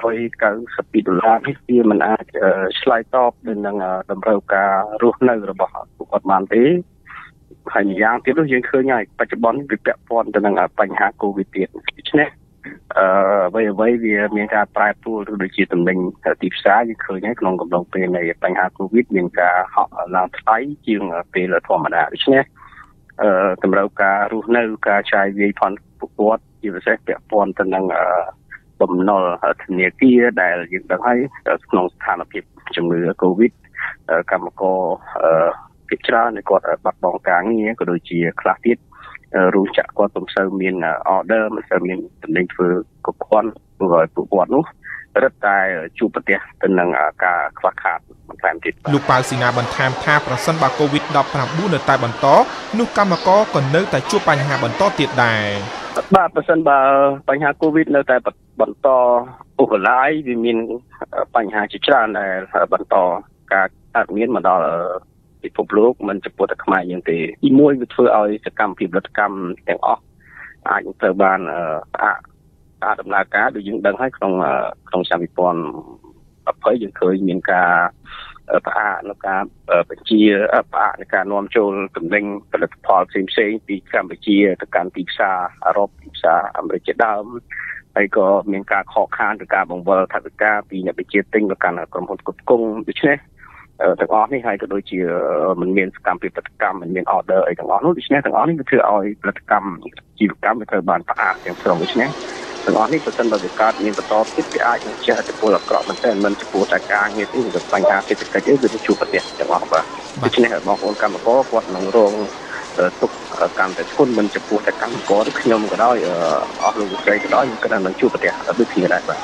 $192នេះវាមិនអាចឆ្លើយតបទៅនឹងតម្រូវការរស់នៅរបស់ពួកគាត់បានទេហើយម្យ៉ាងទៀតនោះយើងឃើញហើយបច្ចុប្បន្នវាពាក់ព័ន្ធទៅនឹងបញ្ហាកូវីដទៀតដូច្នេះអ្វីវាមានការប្រែប្រួលទៅដូចជាតំណែងទីផ្សារយើងឃើញហើយក្នុងកំឡុងពេលនៃបញ្ហាកូវីដមានការហក់ឡើងថ្លៃជាងពេលធម្មតាដូច្នេះតម្រូវការរស់នៅការចាយវាយផងពួកគាត់ជាពិសេសពាក់ព័ន្ធទៅនឹងបំណុលធនាគារដែលយើងដឹងហើយក្នុងស្ថានភាពជំងឺកូវីដកម្មករភាគច្រើនគាត់បាត់បង់ការងារក៏ដូចជាខ្លះទៀតរោងចក្រគាត់ពុំសូវមាន order មិនសូវមានតំណែងធ្វើគ្រប់គ្រាន់ព្រោះពួកគាត់នោះរឹតតែជួបប្រទះទៅនឹងការខ្វះខាតបន្ថែមទៀតលោកប៉ៅស៊ីណាបន្ថែមថាប្រសិនបើ COVID-19 នៅតែបន្តនោះកម្មករក៏នៅតែជួបបញ្ហាបន្តទៀតដែរបាទប្រសិនបើបញ្ហា COVID នៅតែបន្តអូសឡាយវាមានបញ្ហាជាច្រើនដែលបន្តការកើតមានមកដល់ពិភពលោកមិនចំពោះតែខ្មែរយើងទេទីមួយវាធ្វើឲ្យសកម្មភាពផលិតកម្មទាំងអស់អាចត្រូវបានការដំណើរការដូចយើងដឹងហើយក្នុងឆ្នាំ2020យើងឃើញមានការផ្អាកនៅការបញ្ជាផ្អាកនៃការនាំចូលទំនិញផលិតផលផ្សេងៗពីកម្ពុជាទៅកាន់ទីផ្សារអឺរ៉ុបទីផ្សារអាមេរិកជាដើមហើយក៏មានការខកខានទៅការបង្វិលថវិកាពីអ្នកវិជាទិញទៅកាន់ក្រុមហ៊ុនគ្រប់គ្រងដូច្នេះទាំងអស់នេះហើយក៏ដូចជាមិនមានសកម្មភាពផលិតកម្មមិនមាន order អីទាំងអស់នោះដូច្នេះទាំងអស់នេះវាធ្វើឲ្យផលិតកម្មជីវកម្មវាត្រូវបានផ្អាកទាំងស្រុងដូច្នេះទាំងអស់នេះប្រសិនបើវាកើតមានបន្តទៀតវាអាចនឹងជះឥទ្ធិពលអាក្រក់មែនទែនមិនចំពោះតែការងារទេគឺបញ្ហាសេដ្ឋកិច្ចវាទៅជួបប្រទះទាំងអស់បាទដូច្នេះបងប្អូនកម្មករគាត់នឹងរងទុកកម្មតែធ្ងន់មិនចំពោះតែកម្មករឬខ្ញុំក៏ដោយអស់លោកវិស័យក៏ដោយខ្ញុំគិតថានឹងជួបប្រទះដូចគ្នាដែរបាទ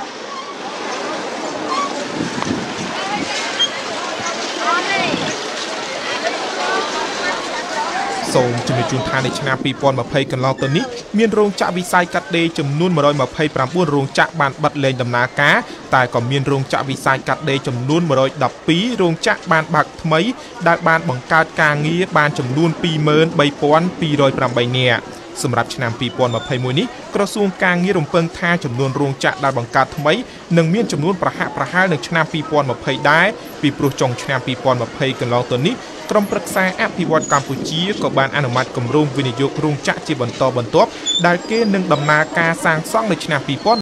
សូមជម្រាបជូនថានៅឆ្នាំ 2020 កន្លងទៅនេះមានរោងចក្រវិស័យកាត់ដេរចំនួន129រោងចក្របានបិទលែងដំណើរការតែក៏មានរោងចក្រវិស័យកាត់ដេរចំនួន112រោងចក្របានបើកថ្មីដែលបានបង្កើតការងារបានចំនួន 23,208 នាក់សម្រាប់ឆ្នាំ2021នេះក្រសួងការងាររំពឹងថាចំនួនរោងចក្រដែលបង្កើតថ្មីនឹងមានចំនួនប្រហាក់ប្រហែលនឹងឆ្នាំ2020ដែរពីព្រោះចុងឆ្នាំ2020កន្លងទៅនេះក្រុមប្រឹក្សាអភិវឌ្ឍកម្ពុជាក៏បានអនុម័តគម្រោងវិនិយោគរោងចក្រជាបន្តបន្ទាប់ដែលគេនឹងដំណើរការសាងសង់នៅឆ្នាំ